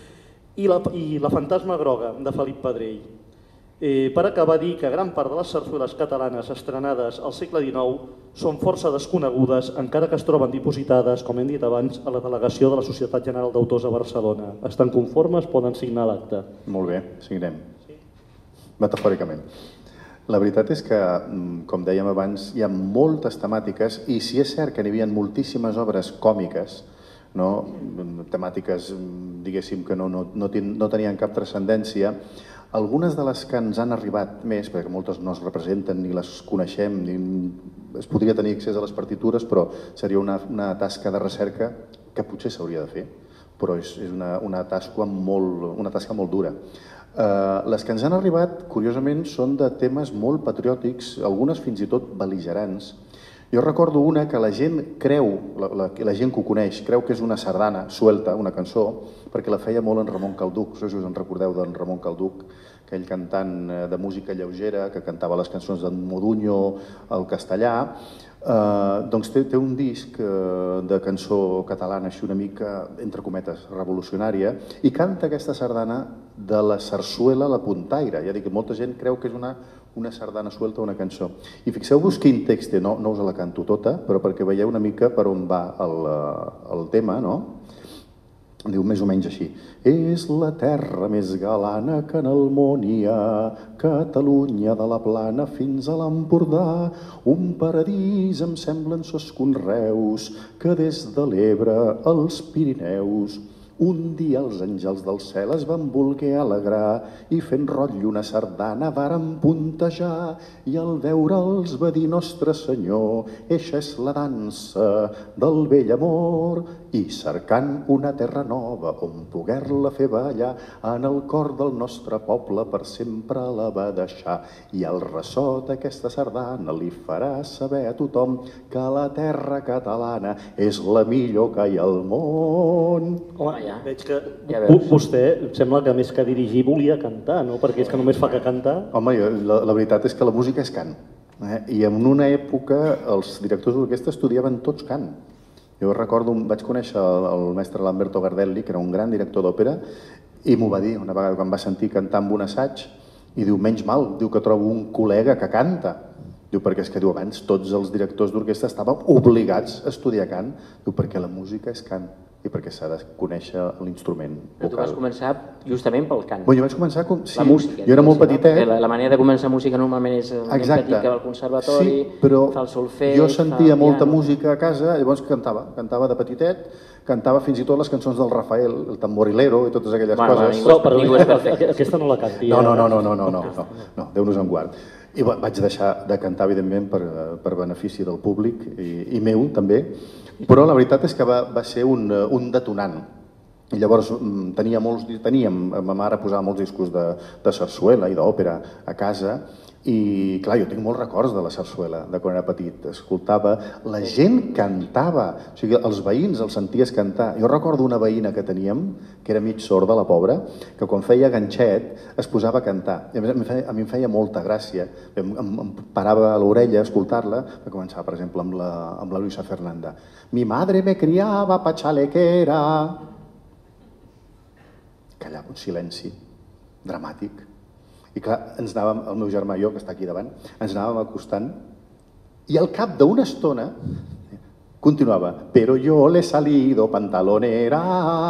S3: i la, i la Fantasma Groga de Felip Pedrell. Eh, per acabar, dir que gran part de les sarsueles catalanes estrenades al segle dinou són força desconegudes, encara que es troben dipositades, com hem dit abans, a la delegació de la Societat General d'Autors a Barcelona. Estan conformes? Poden signar l'acte.
S2: Molt bé, signem. Sí. Metafòricament. La veritat és que, com dèiem abans, hi ha moltes temàtiques i si és cert que n'hi havia moltíssimes obres còmiques, no? Temàtiques, diguéssim, que no, no, no, ten, no tenien cap transcendència, algunes de les que ens han arribat més, perquè moltes no es representen ni les coneixem, ni es podria tenir accés a les partitures, però seria una, una tasca de recerca que potser s'hauria de fer, però és, és una, una, tasca molt, una tasca molt dura. Uh, les que ens han arribat, curiosament, són de temes molt patriòtics, algunes fins i tot bel·ligerants. Jo recordo una que la gent creu, la, la, la gent que ho coneix, creu que és una sardana suelta, una cançó, perquè la feia molt en Ramon Calduc. No sé si us en recordeu d'en Ramon Calduc, aquell cantant de música lleugera que cantava les cançons d'en Modunyo al castellà. Uh, doncs té, té un disc uh, de cançó catalana així una mica, entre cometes, revolucionària, i canta aquesta sardana de la sarsuela La Puntaire. Ja dic que molta gent creu que és una una sardana suelta, una cançó. I fixeu-vos quin text té, no, no us la canto tota, però perquè veieu una mica per on va el, el tema, no? diu més o menys així: és la terra més galana que en el món hi ha, Catalunya de la Plana fins a l'Empordà, un paradís em semblen sos conreus, que des de l'Ebre als Pirineus un dia els àngels del cel es van voler alegrar i fent rotllo una sardana varen puntejar i al veure'ls va dir: Nostre Senyor, eixa és la dansa del vell amor, i cercant una terra nova on poder-la fer ballar en el cor del nostre poble per sempre la va deixar, i el ressò d'aquesta sardana li farà saber a tothom que la terra catalana és la millor que hi ha al món.
S3: Home,
S6: ja.
S3: Veig que
S6: Ja
S3: vo-
S6: veus.
S3: vostè em sembla que més que dirigir volia cantar, no? Perquè és que només fa que cantar.
S2: Home, jo- la, la veritat és que la música és cant. Eh? I en una època els directors d'orquestra estudiaven tots cant. Jo recordo, vaig conèixer el, el mestre Lamberto Gardelli, que era un gran director d'òpera, i m'ho va dir una vegada quan va sentir cantar en un assaig, i diu: menys mal, diu que trobo un col·lega que canta. Diu, perquè és que diu, abans tots els directors d'orquestra estaven obligats a estudiar cant, diu, perquè la música és cant i perquè s'ha de conèixer l'instrument
S6: Però tu vas
S2: vocal.
S6: començar justament pel cant.
S2: Bueno, jo vaig començar com... Sí,
S6: La música.
S2: jo era molt
S6: diguéssim, no?
S2: petitet.
S6: Perquè La, la manera de començar música normalment és el nen
S2: Exacte.
S6: petit que va al conservatori,
S2: Sí, però
S6: fa el solfeig,
S2: jo
S6: fa
S2: sentia
S6: el
S2: molta
S6: piano.
S2: música a casa, llavors cantava, cantava de petitet, cantava fins i tot les cançons del Rafael, el tamborilero i totes aquelles
S6: Bueno,
S2: coses.
S6: ningú-
S3: Però, però
S6: ningú és perfecte.
S3: aquesta no la cantia.
S2: No, no, no, no, no, no, no, no, no, Déu-nos en guard. I va- vaig deixar de cantar, evidentment, per, per benefici del públic i, i meu, també, però la veritat és que va, va ser un, un detonant. I llavors mm, tenia molts, teníem, ma mare posava molts discos de, de sarsuela i d'òpera a casa, i clar, jo tinc molts records de la sarsuela, de quan era petit. Escoltava, la gent cantava, o sigui, els veïns els senties cantar. Jo recordo una veïna que teníem, que era mig sorda, la pobra, que quan feia ganxet es posava a cantar. I a, més, em feia, a mi em feia molta gràcia. Em, em, em parava a l'orella a escoltar-la, va començar, per exemple, amb la, amb la Luisa Fernanda. Mi madre me criaba pa chalequera. Callava, un silenci dramàtic. I clar, ens anàvem, el meu germà i jo, que està aquí davant, ens anàvem acostant i al cap d'una estona continuava: però jo l'he salido pantalonera.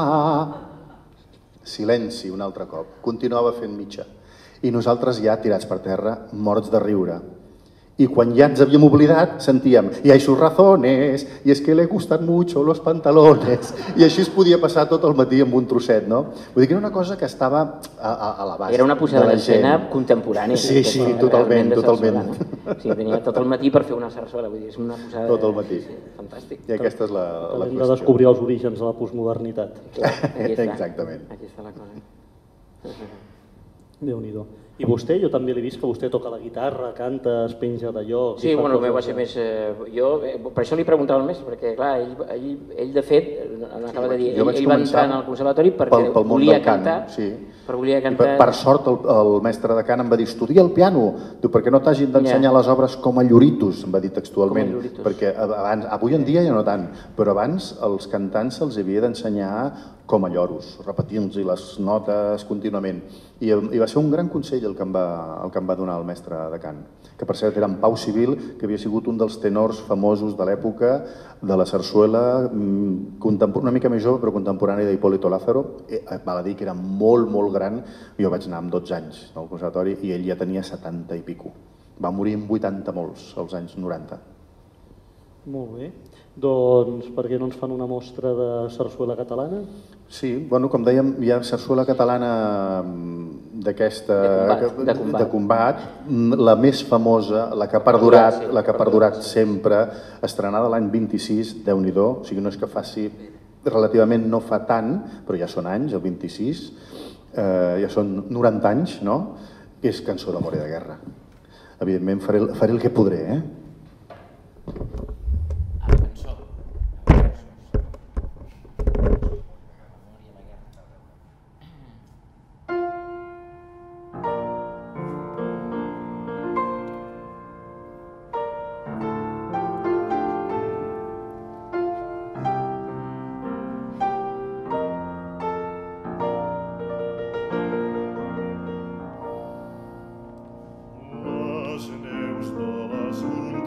S2: Silenci un altre cop. Continuava fent mitja. I nosaltres ja tirats per terra, morts de riure. I quan ja ens havíem oblidat, sentíem: y hay sus razones, y es que le gustan mucho los pantalones. I així es podia passar tot el matí amb un trosset, no? Vull dir que era una cosa que estava a, a, a l'abast.
S6: Era una posada
S2: de la
S6: d'escena
S2: gent.
S6: contemporània.
S2: Sí, sí,
S6: realment
S2: totalment,
S6: de
S2: totalment.
S6: sarsuela, no? O sigui, tenia tot el matí per fer una sarsuela, vull dir, és una posada...
S2: Tot el matí.
S6: Sí, fantàstic.
S2: I aquesta és la, la
S3: Hem de
S2: qüestió.
S3: descobrir els orígens de la postmodernitat.
S6: Clar, aquí està.
S2: Exactament.
S6: Aquí està la cosa.
S3: Déu-n'hi-do. I vostè, jo també l'he vist que vostè toca la guitarra, canta, es penja d'allò...
S6: Sí, bueno, el meu va ser més... Eh, jo, eh, per això li preguntava el mestre, perquè, clar, ell, ell, ell de fet, eh, acaba de dir,
S2: Jo
S6: ell,
S2: vaig
S6: ell va
S2: començar
S6: entrar en el conservatori perquè
S2: pel, pel món
S6: volia
S2: del cant,
S6: cantar,
S2: sí.
S6: per volia
S2: I
S6: cantar...
S2: per, per sort el, el mestre de cant em va dir: estudia el piano, diu, perquè no t'hagin d'ensenyar
S6: Ja.
S2: les obres com a lloritos, em va dir textualment,
S6: Com a lloritos.
S2: perquè abans, avui en dia ja no tant, però abans els cantants se'ls havia d'ensenyar com a lloros, repetint-los les notes contínuament. I, I va ser un gran consell el que, em va, el que em va donar el mestre de cant, que per cert era en Pau Civil, que havia sigut un dels tenors famosos de l'època de la sarsuela, mm, una mica més jove, però contemporània d'Hipólito Lázaro. Eh, val a dir que era molt, molt gran. Jo vaig anar amb dotze anys al conservatori i ell ja tenia setanta i pico. Va morir amb vuitanta molts, als anys noranta.
S3: Molt bé. Doncs per què no ens fan una mostra de sarsuela catalana?
S2: Sí, bueno, com dèiem, hi ha sarsuela catalana mm, d'aquesta...
S6: De combat, de combat.
S2: de combat. La més famosa, la que ha perdurat,
S6: Sí,
S2: la que ha perdurat sempre, estrenada l'any vint-i-sis, Déu-n'hi-do, o sigui, no és que faci, relativament no fa tant, però ja són anys, el vint-i-sis, eh, ja són noranta anys, no? És Cançó d'amor i de guerra. Evidentment faré, el- faré el que podré, eh?
S5: Les neus de les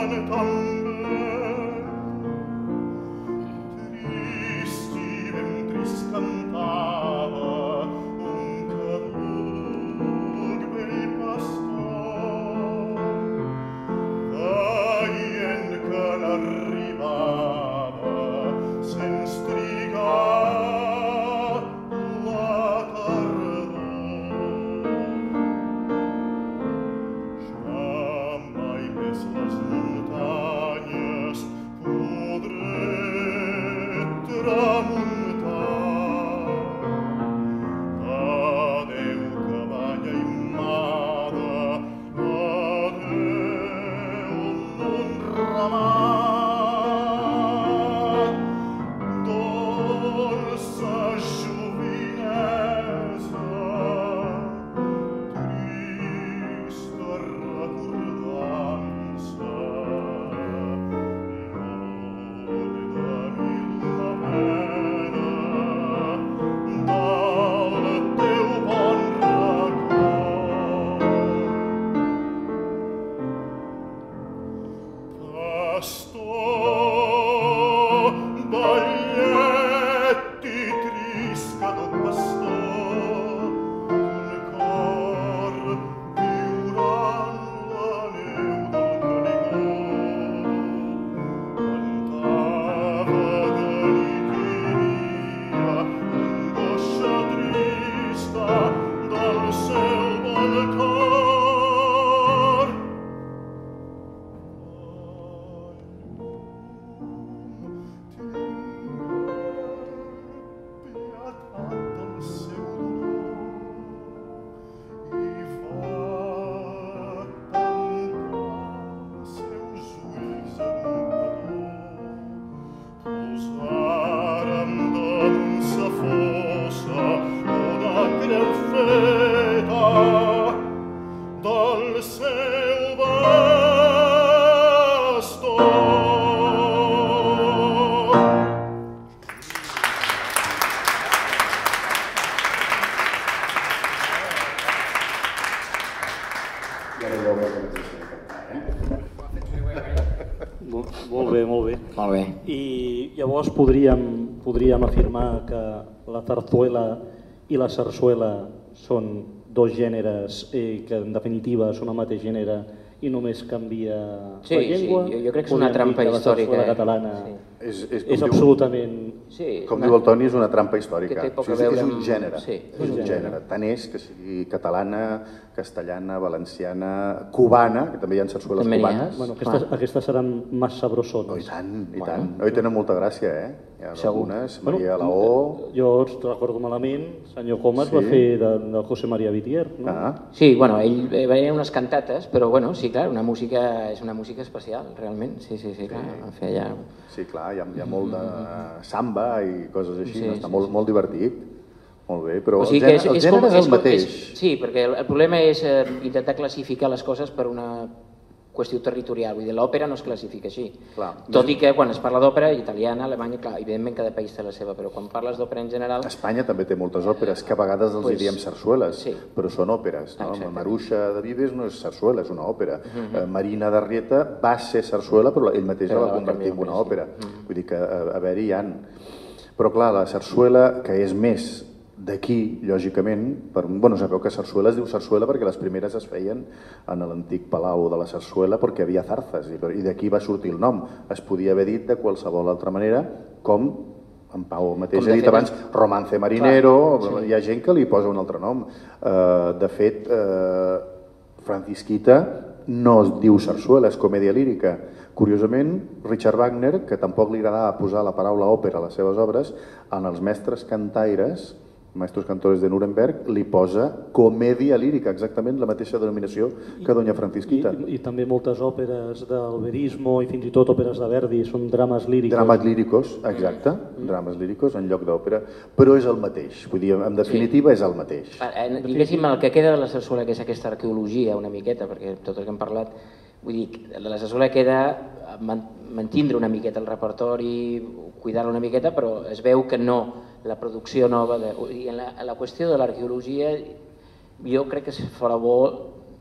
S3: Molt bé, molt bé.
S6: Molt bé.
S3: I llavors podríem, podríem afirmar que la zarzuela i la sarsuela són dos gèneres eh, que en definitiva són el mateix gènere i només canvia
S6: sí,
S3: la llengua.
S6: Sí, jo, jo crec que és una trampa històrica.
S3: La catalana
S6: sí.
S2: és, és,
S3: és absolutament...
S6: Sí,
S2: com
S6: una...
S2: diu el Toni, és una trampa històrica.
S6: Que té poc
S2: o sigui,
S6: a veure
S2: és un
S6: amb...
S2: gènere.
S6: Sí,
S2: és un gènere. gènere. Tant és que sigui catalana, castellana, valenciana, cubana, que també hi ha sarsueles
S6: també
S2: cubanes.
S3: Bueno, aquestes, ah. aquestes seran massa sabrosones.
S2: Oh, I tant, i
S6: bueno.
S2: tant. Oh, i tenen molta gràcia, eh? Hi ha
S6: Segur.
S2: algunes,
S3: Bueno,
S2: Maria Laó...
S3: Jo recordo malament, senyor Comas
S2: Sí.
S3: va fer de, de José María Vitier, no?
S2: Ah,
S6: Sí, bueno, ell veia unes cantates, però bueno, sí, clar, una música, és una música especial, realment. Sí, sí, sí, clar, va fer allà...
S2: sí, clar, hi ha, hi ha molt de samba i coses així,
S6: Sí,
S2: no? Està
S6: sí,
S2: molt,
S6: sí.
S2: molt divertit. Molt bé, però
S6: O sigui
S2: el
S6: que
S2: gènere,
S6: és,
S2: el
S6: és, com,
S2: gènere és
S6: és,
S2: el mateix.
S6: és, sí, perquè el, el problema és eh, intentar classificar les coses per una qüestió territorial. Vull dir, l'òpera no es classifica així.
S2: Clar.
S6: Tot i que quan es parla d'òpera, italiana, alemanya, clar, evidentment cada país té la seva, però quan parles d'òpera en general...
S2: Espanya també té moltes òperes, que a vegades els
S6: Pues,
S2: diem sarsueles,
S6: sí.
S2: però són òperes. No?
S6: Exactament.
S2: Maruixa de Vives no és sarsuela, és una òpera. Uh -huh. Marina d'Arrieta va ser sarsuela, però ell mateix
S6: Però
S2: la
S6: la
S2: va
S6: va
S2: convertir en
S6: canviar,
S2: una
S6: sí.
S2: òpera.
S6: Uh -huh.
S2: Vull dir que a, a veure hi han. Però clar, la sarsuela, que és més d'aquí, lògicament, per, bueno, sabeu que sarsuela es diu sarsuela perquè les primeres es feien en l'antic palau de la sarsuela perquè hi havia zarzes i, i d'aquí va sortir el nom. Es podia haver dit de qualsevol altra manera, com en Pau mateix
S6: Com
S2: ha
S6: de
S2: dit
S6: fet
S2: abans, romance marinero,
S6: Clar, sí.
S2: hi ha gent que li posa un altre nom. Uh, de fet, uh, Francisquita no es diu sarsuela, és comèdia lírica. Curiosament, Richard Wagner, que tampoc li agradava posar la paraula òpera a les seves obres, en els mestres cantaires, Maestros Cantores de Nuremberg, li posa comèdia lírica, exactament la mateixa denominació que Doña Francisquita.
S3: I, i també moltes òperes del Verismo i fins i tot òperes de Verdi són drames líricos.
S2: Drames líricos, exacte, mm. drames líricos en lloc d'òpera, però és el mateix, vull dir, en definitiva sí. és el mateix.
S6: Eh, diguéssim, el que queda de la sarsuela, que és aquesta arqueologia una miqueta, perquè tot el que hem parlat, vull dir, la sarsuela queda mantindre una miqueta el repertori, cuidar-la una miqueta, però es veu que no, la producció nova, de, en, la, en la qüestió de l'arqueologia, jo crec que fora bo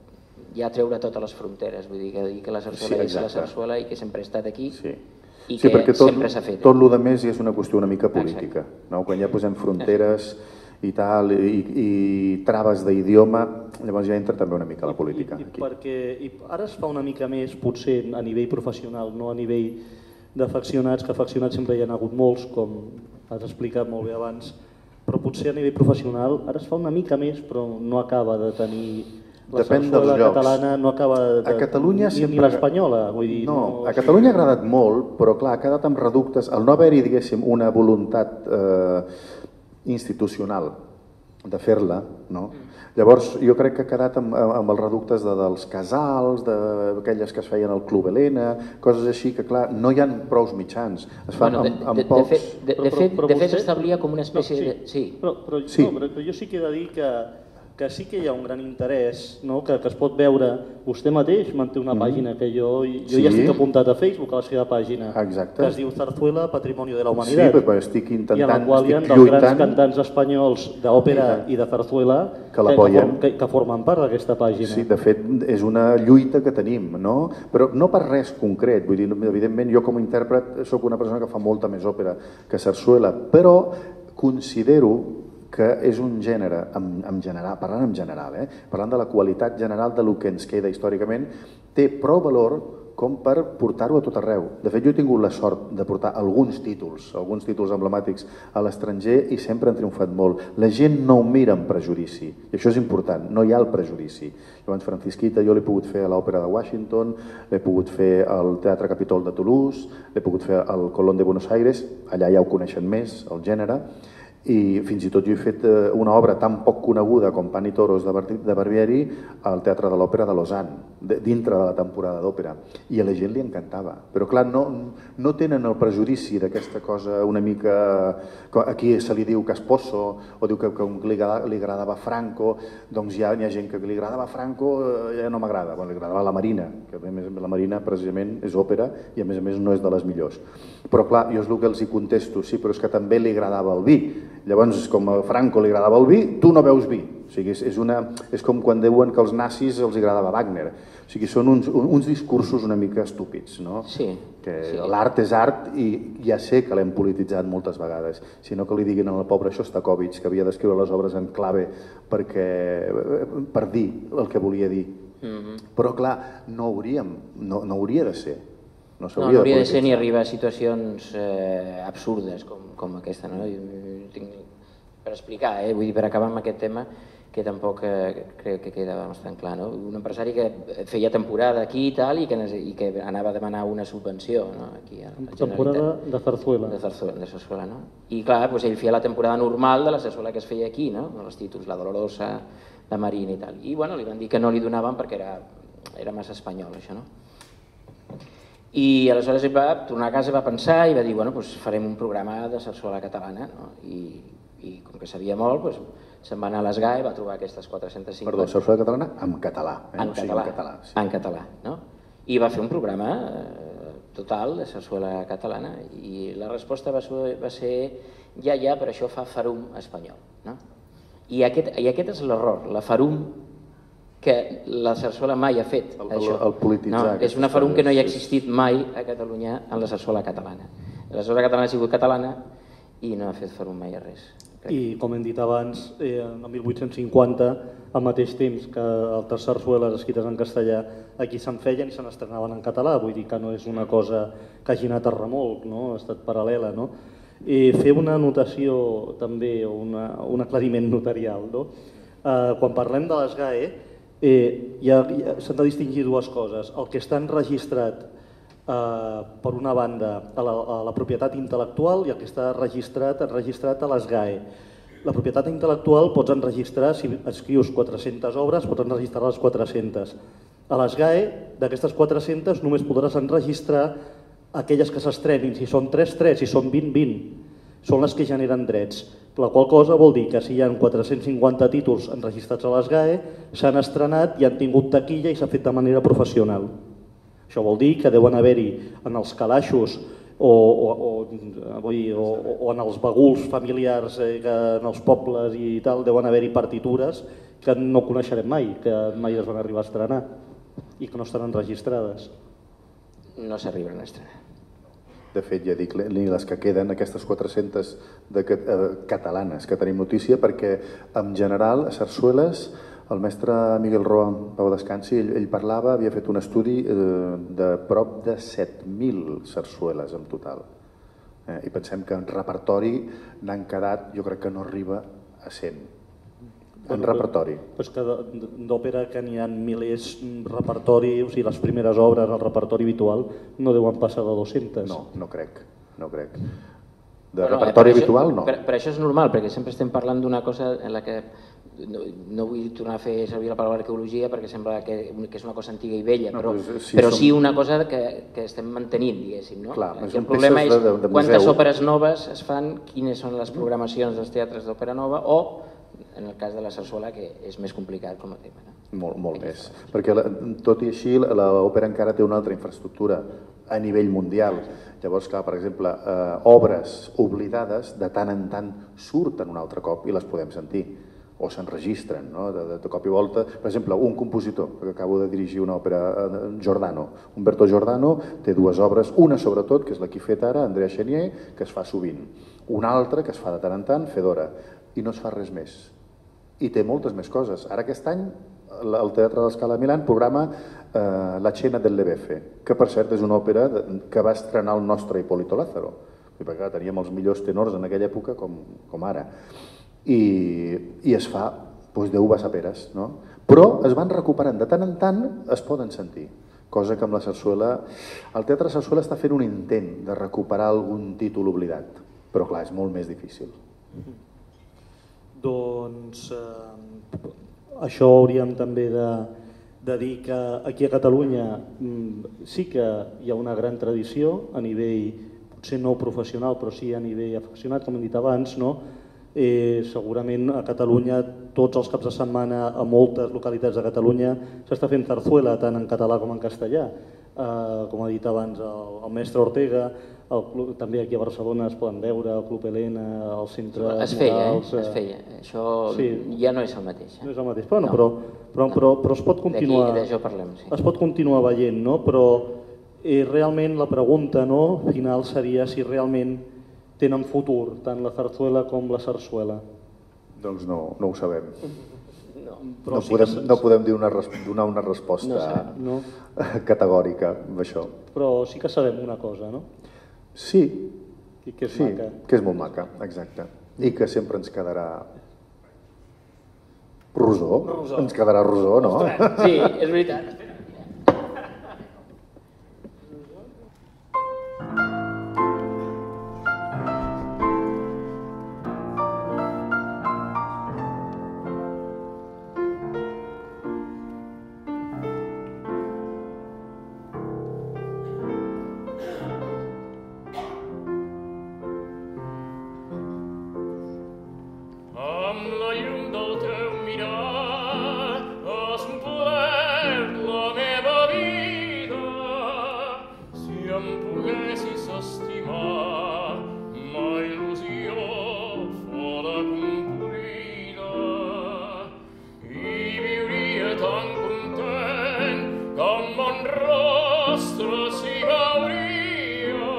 S6: ja treure totes les fronteres, vull dir que, que la sarsuela és la sarsuela i que sempre ha estat aquí i que sempre s'ha fet.
S2: Tot el que més és una qüestió una mica política, quan ja posem fronteres i tal, i traves d'idioma, llavors ja entra també una mica la política.
S3: I ara es fa una mica més, potser a nivell professional, no a nivell d'afeccionats, que afeccionats sempre hi ha hagut molts, com has explicat molt bé abans, però potser a nivell professional ara es fa una mica més, però no acaba de tenir... La sarsuela catalana no acaba de... ni l'espanyola, vull dir...
S2: No, a Catalunya ha agradat molt, però clar, ha quedat amb reductes. Al no haver-hi, diguéssim, una voluntat institucional de fer-la, no? Llavors, jo crec que ha quedat amb, amb els reductes de, dels casals, d'aquelles que es feien al Club Helena, coses així que, clar, no hi ha prous mitjans. Es fan
S6: bueno,
S2: amb, amb
S6: de,
S2: pocs...
S6: De fet, de, de fet, de fet s'establia com una espècie
S3: no, sí.
S6: de... Sí.
S3: Però, però,
S2: sí.
S3: No, però jo sí que he de dir que que sí que hi ha un gran interès, no? que, que es pot veure. Vostè mateix manté una mm. pàgina que jo, jo sí. ja estic apuntat a Facebook, a la seva pàgina,
S2: exacte.
S3: Que es diu Zarzuela, Patrimonio de la Humanitat.
S2: Sí, però estic intentant,
S3: i en la qual hi ha
S2: estic
S3: dels
S2: lluitant...
S3: grans cantants espanyols d'òpera i de zarzuela
S2: que, que,
S3: que, que formen part d'aquesta pàgina.
S2: Sí, de fet, és una lluita que tenim, no? Però no per res concret. Vull dir, evidentment, jo com a intèrpret soc una persona que fa molta més òpera que sarsuela, però considero que és un gènere, en, en general, parlant en general, eh? parlant de la qualitat general del que ens queda històricament, té prou valor com per portar-ho a tot arreu. De fet, jo he tingut la sort de portar alguns títols, alguns títols emblemàtics a l'estranger i sempre han triomfat molt. La gent no ho mira amb prejudici, i això és important, no hi ha el prejudici. Llavors, Francisquita jo l'he pogut fer a l'Òpera de Washington, l'he pogut fer al Teatre Capitol de Toulouse, l'he pogut fer al Colón de Buenos Aires, allà ja ho coneixen més, el gènere, i fins i tot jo he fet una obra tan poc coneguda com Pan i Toros de Barbieri al Teatre de l'Òpera de Lausanne, dintre de la temporada d'òpera, i a la gent li encantava. Però clar, no, no tenen el prejudici d'aquesta cosa una mica... Aquí se li diu Casposo, o diu que, que li, li agradava Franco, doncs ja hi ha gent que li agradava Franco, ja no m'agrada, bueno, li agradava la Marina, que a més la Marina precisament és òpera i a més a més no és de les millors. Però clar, jo és el que els hi contesto, sí, però és que també li agradava el vi. Llavors, com a Franco li agradava el vi, tu no veus vi. O sigui, és, una, és com quan diuen que als nazis els agradava Wagner. O sigui, són uns, uns discursos una mica estúpids, no?
S6: Sí.
S2: Que
S6: sí.
S2: L'art és art i ja sé que l'hem polititzat moltes vegades, sinó que li diguin al pobre Shostakovich que havia d'escriure les obres en clave perquè, per dir el que volia dir. Mm-hmm. Però clar, no hauríem, no, no hauria de ser.
S6: No, no hauria de, de ser ni arribar a situacions eh, absurdes com, com aquesta, no? Jo tinc per explicar, eh? Vull dir, per acabar amb aquest tema, que tampoc eh, crec que queda bastant clar, no? Un empresari que feia temporada aquí i tal, i que, i que anava a demanar una subvenció, no? Aquí a la
S3: temporada de zarzuela.
S6: De zarzuela, de zarzuela, no? I clar, doncs ell feia la temporada normal de la zarzuela que es feia aquí, no? Els títols, la Dolorosa, la Marina i tal. I bueno, li van dir que no li donaven perquè era, era massa espanyol, això, no? I aleshores ell va tornar a casa, va pensar i va dir, bueno, doncs farem un programa de sarsuela catalana, no? I, i com que sabia molt, doncs, se'n va anar a l'Esgae, va trobar aquestes quatre-centes cinquanta...
S2: Perdó, sarsuela catalana en català. Eh?
S6: En,
S2: o sigui,
S6: català,
S2: en català, sí.
S6: En català, no? I va fer un programa eh, total de sarsuela catalana i la resposta va ser, va ser ja, ja, però això fa farum espanyol, no? I aquest, i aquest és l'error, la farum que la sarsuela mai ha fet,
S2: el,
S6: això.
S2: El, el polititzar.
S6: No, és una farum que no hi ha existit mai a Catalunya en la sarsuela catalana. La sarsuela catalana ha sigut catalana i no ha fet farum mai a res.
S3: I com hem dit abans, eh, el mil vuit-cents cinquanta, al mateix temps que altres sarsueles escrites en castellà aquí se'n feien i se n'estrenaven en català, vull dir que no és una cosa que hagi anat a remolc, no? Ha estat paral·lela, no? I fer una anotació també, una, un aclariment notarial, no? Eh, quan parlem de l'Esgae, eh, ja, ja s'han de distingir dues coses. El que està enregistrat eh, per una banda a la, a la propietat intel·lectual i el que està registrat, enregistrat a l'Esgae. La propietat intel·lectual pots enregistrar, si escrius quatre-centes obres, pots enregistrar les quatre-centes. A l'Esgae, d'aquestes quatre-centes, només podràs enregistrar aquelles que s'estrenin. Si són tres, tres, si són vint, vint. Són les que generen drets. La qual cosa vol dir que si hi ha quatre-cents cinquanta títols enregistrats a l'Esgae, s'han estrenat i han tingut taquilla i s'ha fet de manera professional. Això vol dir que deuen haver-hi en els calaixos o, o, o, o, o en els baguls familiars eh, que en els pobles i tal deuen haver-hi partitures que no coneixerem mai, que mai es van arribar a estrenar i que no estan registrades.
S6: No s'arriben a estrenar.
S2: De fet, ja dic, ni les que queden, aquestes quatre-centes de, eh, catalanes que tenim notícia, perquè en general a sarsueles el mestre Miguel Roa, Pau Descansi, ell, ell parlava, havia fet un estudi eh, de prop de set mil sarsueles en total. Eh, I pensem que en repertori n'han quedat, jo crec que no arriba a cent. En repertori.
S3: Però és que d'òpera que n'hi ha milers repertori, o sigui, les primeres obres, el repertori habitual, no deuen passar de dues-centes.
S2: No, no crec, no crec. De
S6: Bueno,
S2: repertori
S6: eh, per
S2: habitual,
S6: això,
S2: no.
S6: Per, per això és normal, perquè sempre estem parlant d'una cosa en la que no, no vull tornar a fer servir la paraula arqueologia perquè sembla que, que és una cosa antiga i vella,
S2: No,
S6: però,
S2: però sí,
S6: però
S2: som-
S6: sí una cosa que, que estem mantenint, diguéssim. No?
S2: Clar,
S6: Aquí
S2: són
S6: el problema
S2: peces
S6: és
S2: de- de- de
S6: quantes
S2: museu.
S6: òperes noves es fan, quines són les programacions dels teatres d'òpera nova o, en el cas de la sarsuela, que és més complicat com a tema. No?
S2: Molt, molt més. Perquè la, tot i així l'òpera encara té una altra infraestructura a nivell mundial. Llavors, clar, per exemple, eh, obres oblidades de tant en tant surten un altre cop i les podem sentir o s'enregistren, no? de, de, de cop i volta. Per exemple, un compositor, que acabo de dirigir una òpera, eh, Giordano. Umberto Giordano té dues obres, una sobretot, que és la que he fet ara, Andrea Chenier, que es fa sovint. Una altra, que es fa de tant en tant, Fedora. I no es fa res més. I té moltes més coses. Ara aquest any el Teatre de l'Escala de Milà programa eh, La Cena delle Beffe, que per cert és una òpera de, que va estrenar el nostre Hipólito Lázaro, perquè clar, teníem els millors tenors en aquella època com, com ara. I, i es fa doncs, Déu va saperes, no? Però es van recuperant, de tant en tant es poden sentir, cosa que amb la sarsuela... El Teatre de Sarsuela està fent un intent de recuperar algun títol oblidat, però clar, és molt més difícil.
S3: Doncs eh, això hauríem també de, de dir que aquí a Catalunya mm, sí que hi ha una gran tradició a nivell, potser no professional, però sí a nivell afeccionat, com hem dit abans, no? Eh, segurament a Catalunya, tots els caps de setmana, a moltes localitats de Catalunya, s'està fent zarzuela tant en català com en castellà. Eh, com ha dit abans el, el mestre Ortega, el club, també aquí a Barcelona es poden veure, el Club Helena, el centre...
S6: Es feia,
S3: Morals,
S6: eh? es feia. Això
S3: sí.
S6: ja no és el mateix. Eh?
S3: No és el mateix, però, no,
S6: No.
S3: però, però,
S6: No.
S3: però, però es pot continuar...
S6: D'aquí d'això parlem, sí.
S3: Es pot continuar veient, no? Però eh, realment la pregunta, no, final seria si realment tenen futur tant la zarzuela com la sarsuela.
S2: Doncs no, no ho sabem.
S6: No.
S3: Però
S2: No
S3: sí
S2: podem,
S3: que,
S2: no podem dir una, res- donar una
S6: No
S2: resposta
S6: sabem,
S3: no?
S2: categòrica amb això.
S3: Però sí que sabem una cosa, no?
S2: Sí,
S3: I que és
S2: sí,
S3: maca.
S2: que és molt maca, exacte. I que sempre ens quedarà rosó.
S4: Rosó.
S2: Ens quedarà rosó, no?
S6: Sí, és veritat.
S5: Amb la llum del teu mirar has omplert la meva vida. Si em poguessis estimar, ma il·lusió fora complida. I viuria tan content que amb mon rostre s'hi veuria.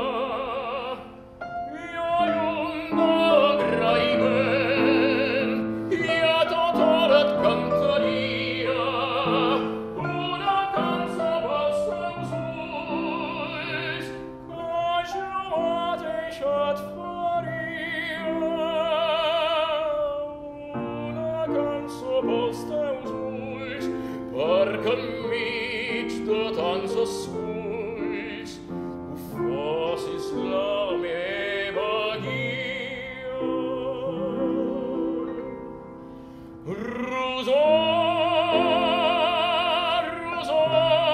S5: I a llum de l'agraïment i a tota hora et cantaria una cançó pels teus ulls que jo mateix et faria. Una cançó pels teus ulls perquè enmig de tants esculls ho fossis la meva guia. Rosó, rosó,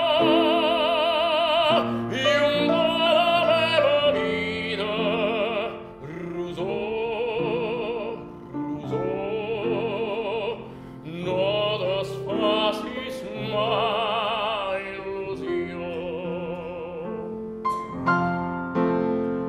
S5: llum de la meva vida. Rosó, rosó, no desfacis mai il·lusió.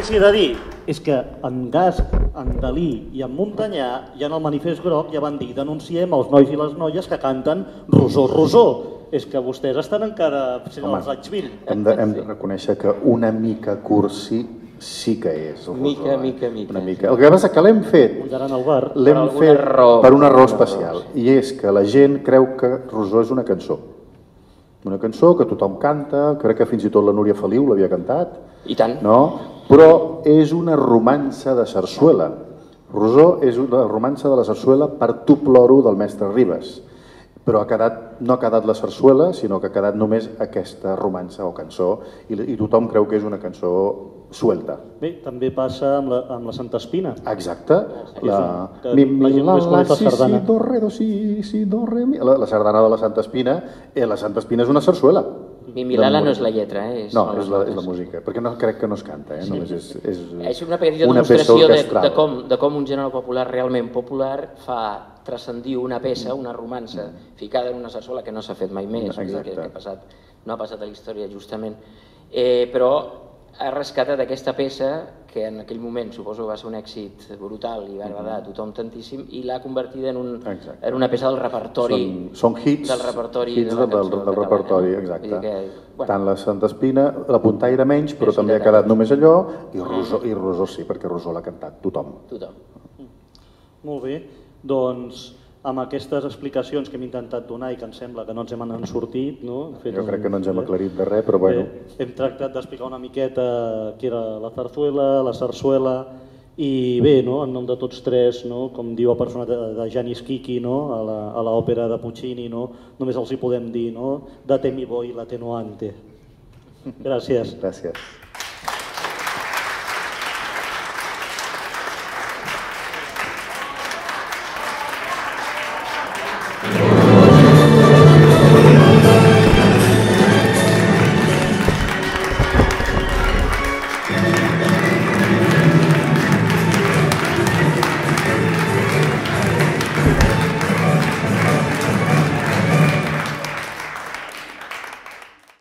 S3: els he de dir és que en Gasc, en Dalí i en Montanyà, ja en el manifest groc ja van dir denunciem els nois i les noies que canten Rosó, Rosó. És que vostès estan encara sent als anys vint.
S2: Hem de, hem de reconèixer que una mica cursi sí que és.
S6: Mica, mica, mica.
S2: Una mica. El que passa és que l'hem fet, l'hem fet per una raó especial, i és que la gent creu que Rosó és una cançó. Una cançó que tothom canta, crec que fins i tot la Núria Feliu l'havia cantat.
S6: I tant.
S2: No? Però és una romança de sarsuela. Rosó és una romança de la sarsuela per Tu ploro del mestre Ribes. Però ha quedat, no ha quedat la sarsuela, sinó que ha quedat només aquesta romança o cançó, i, i tothom creu que és una cançó suelta.
S3: Bé, també passa amb la, amb la Santa Espina.
S2: Exacte. La,
S3: la,
S2: mi, mi, la, la,
S3: la,
S2: si, si, do, re, do, si, si, do, re, mi. La, la sardana de la Santa Espina, eh, la Santa Espina és una sarsuela.
S6: Mi Milala no és la lletra, eh? És
S2: no, és la, és la música, perquè no, crec que no es canta, eh?
S6: Sí.
S2: Només és, és,
S6: és una petita
S2: una
S6: demostració de, de, com, de com un gènere popular realment popular fa transcendir una peça, una romança, ficada en una sarsuela que no s'ha fet mai més, que, que ha passat, no ha passat a la història justament, eh, però ha rescatat aquesta peça que en aquell moment suposo va ser un èxit brutal i va agradar a tothom tantíssim i l'ha convertida en, un, en una peça del repertori,
S2: són, són hits,
S6: del repertori,
S2: hits
S6: de la
S2: del, del, del repertori, no? Exacte.
S6: Que, bueno,
S2: tant la Santa Espina, la Puntaire menys, però també ha quedat només allò, i Rosó, i Rosó sí, perquè Rosó l'ha cantat tothom.
S6: Tothom.
S3: Molt bé, doncs amb aquestes explicacions que hem intentat donar i que em sembla que no ens hem sortit, no? Fet
S2: jo crec
S3: un...
S2: que no ens hem aclarit de res, però bueno.
S3: Bé, hem tractat d'explicar una miqueta què era la zarzuela, la sarsuela, i bé, no? En nom de tots tres, no? Com diu el personatge de Janis Kiki, no? A l'òpera de Puccini, no? Només els hi podem dir, no? Date mi voi l'attenuante. Gràcies.
S2: Gràcies.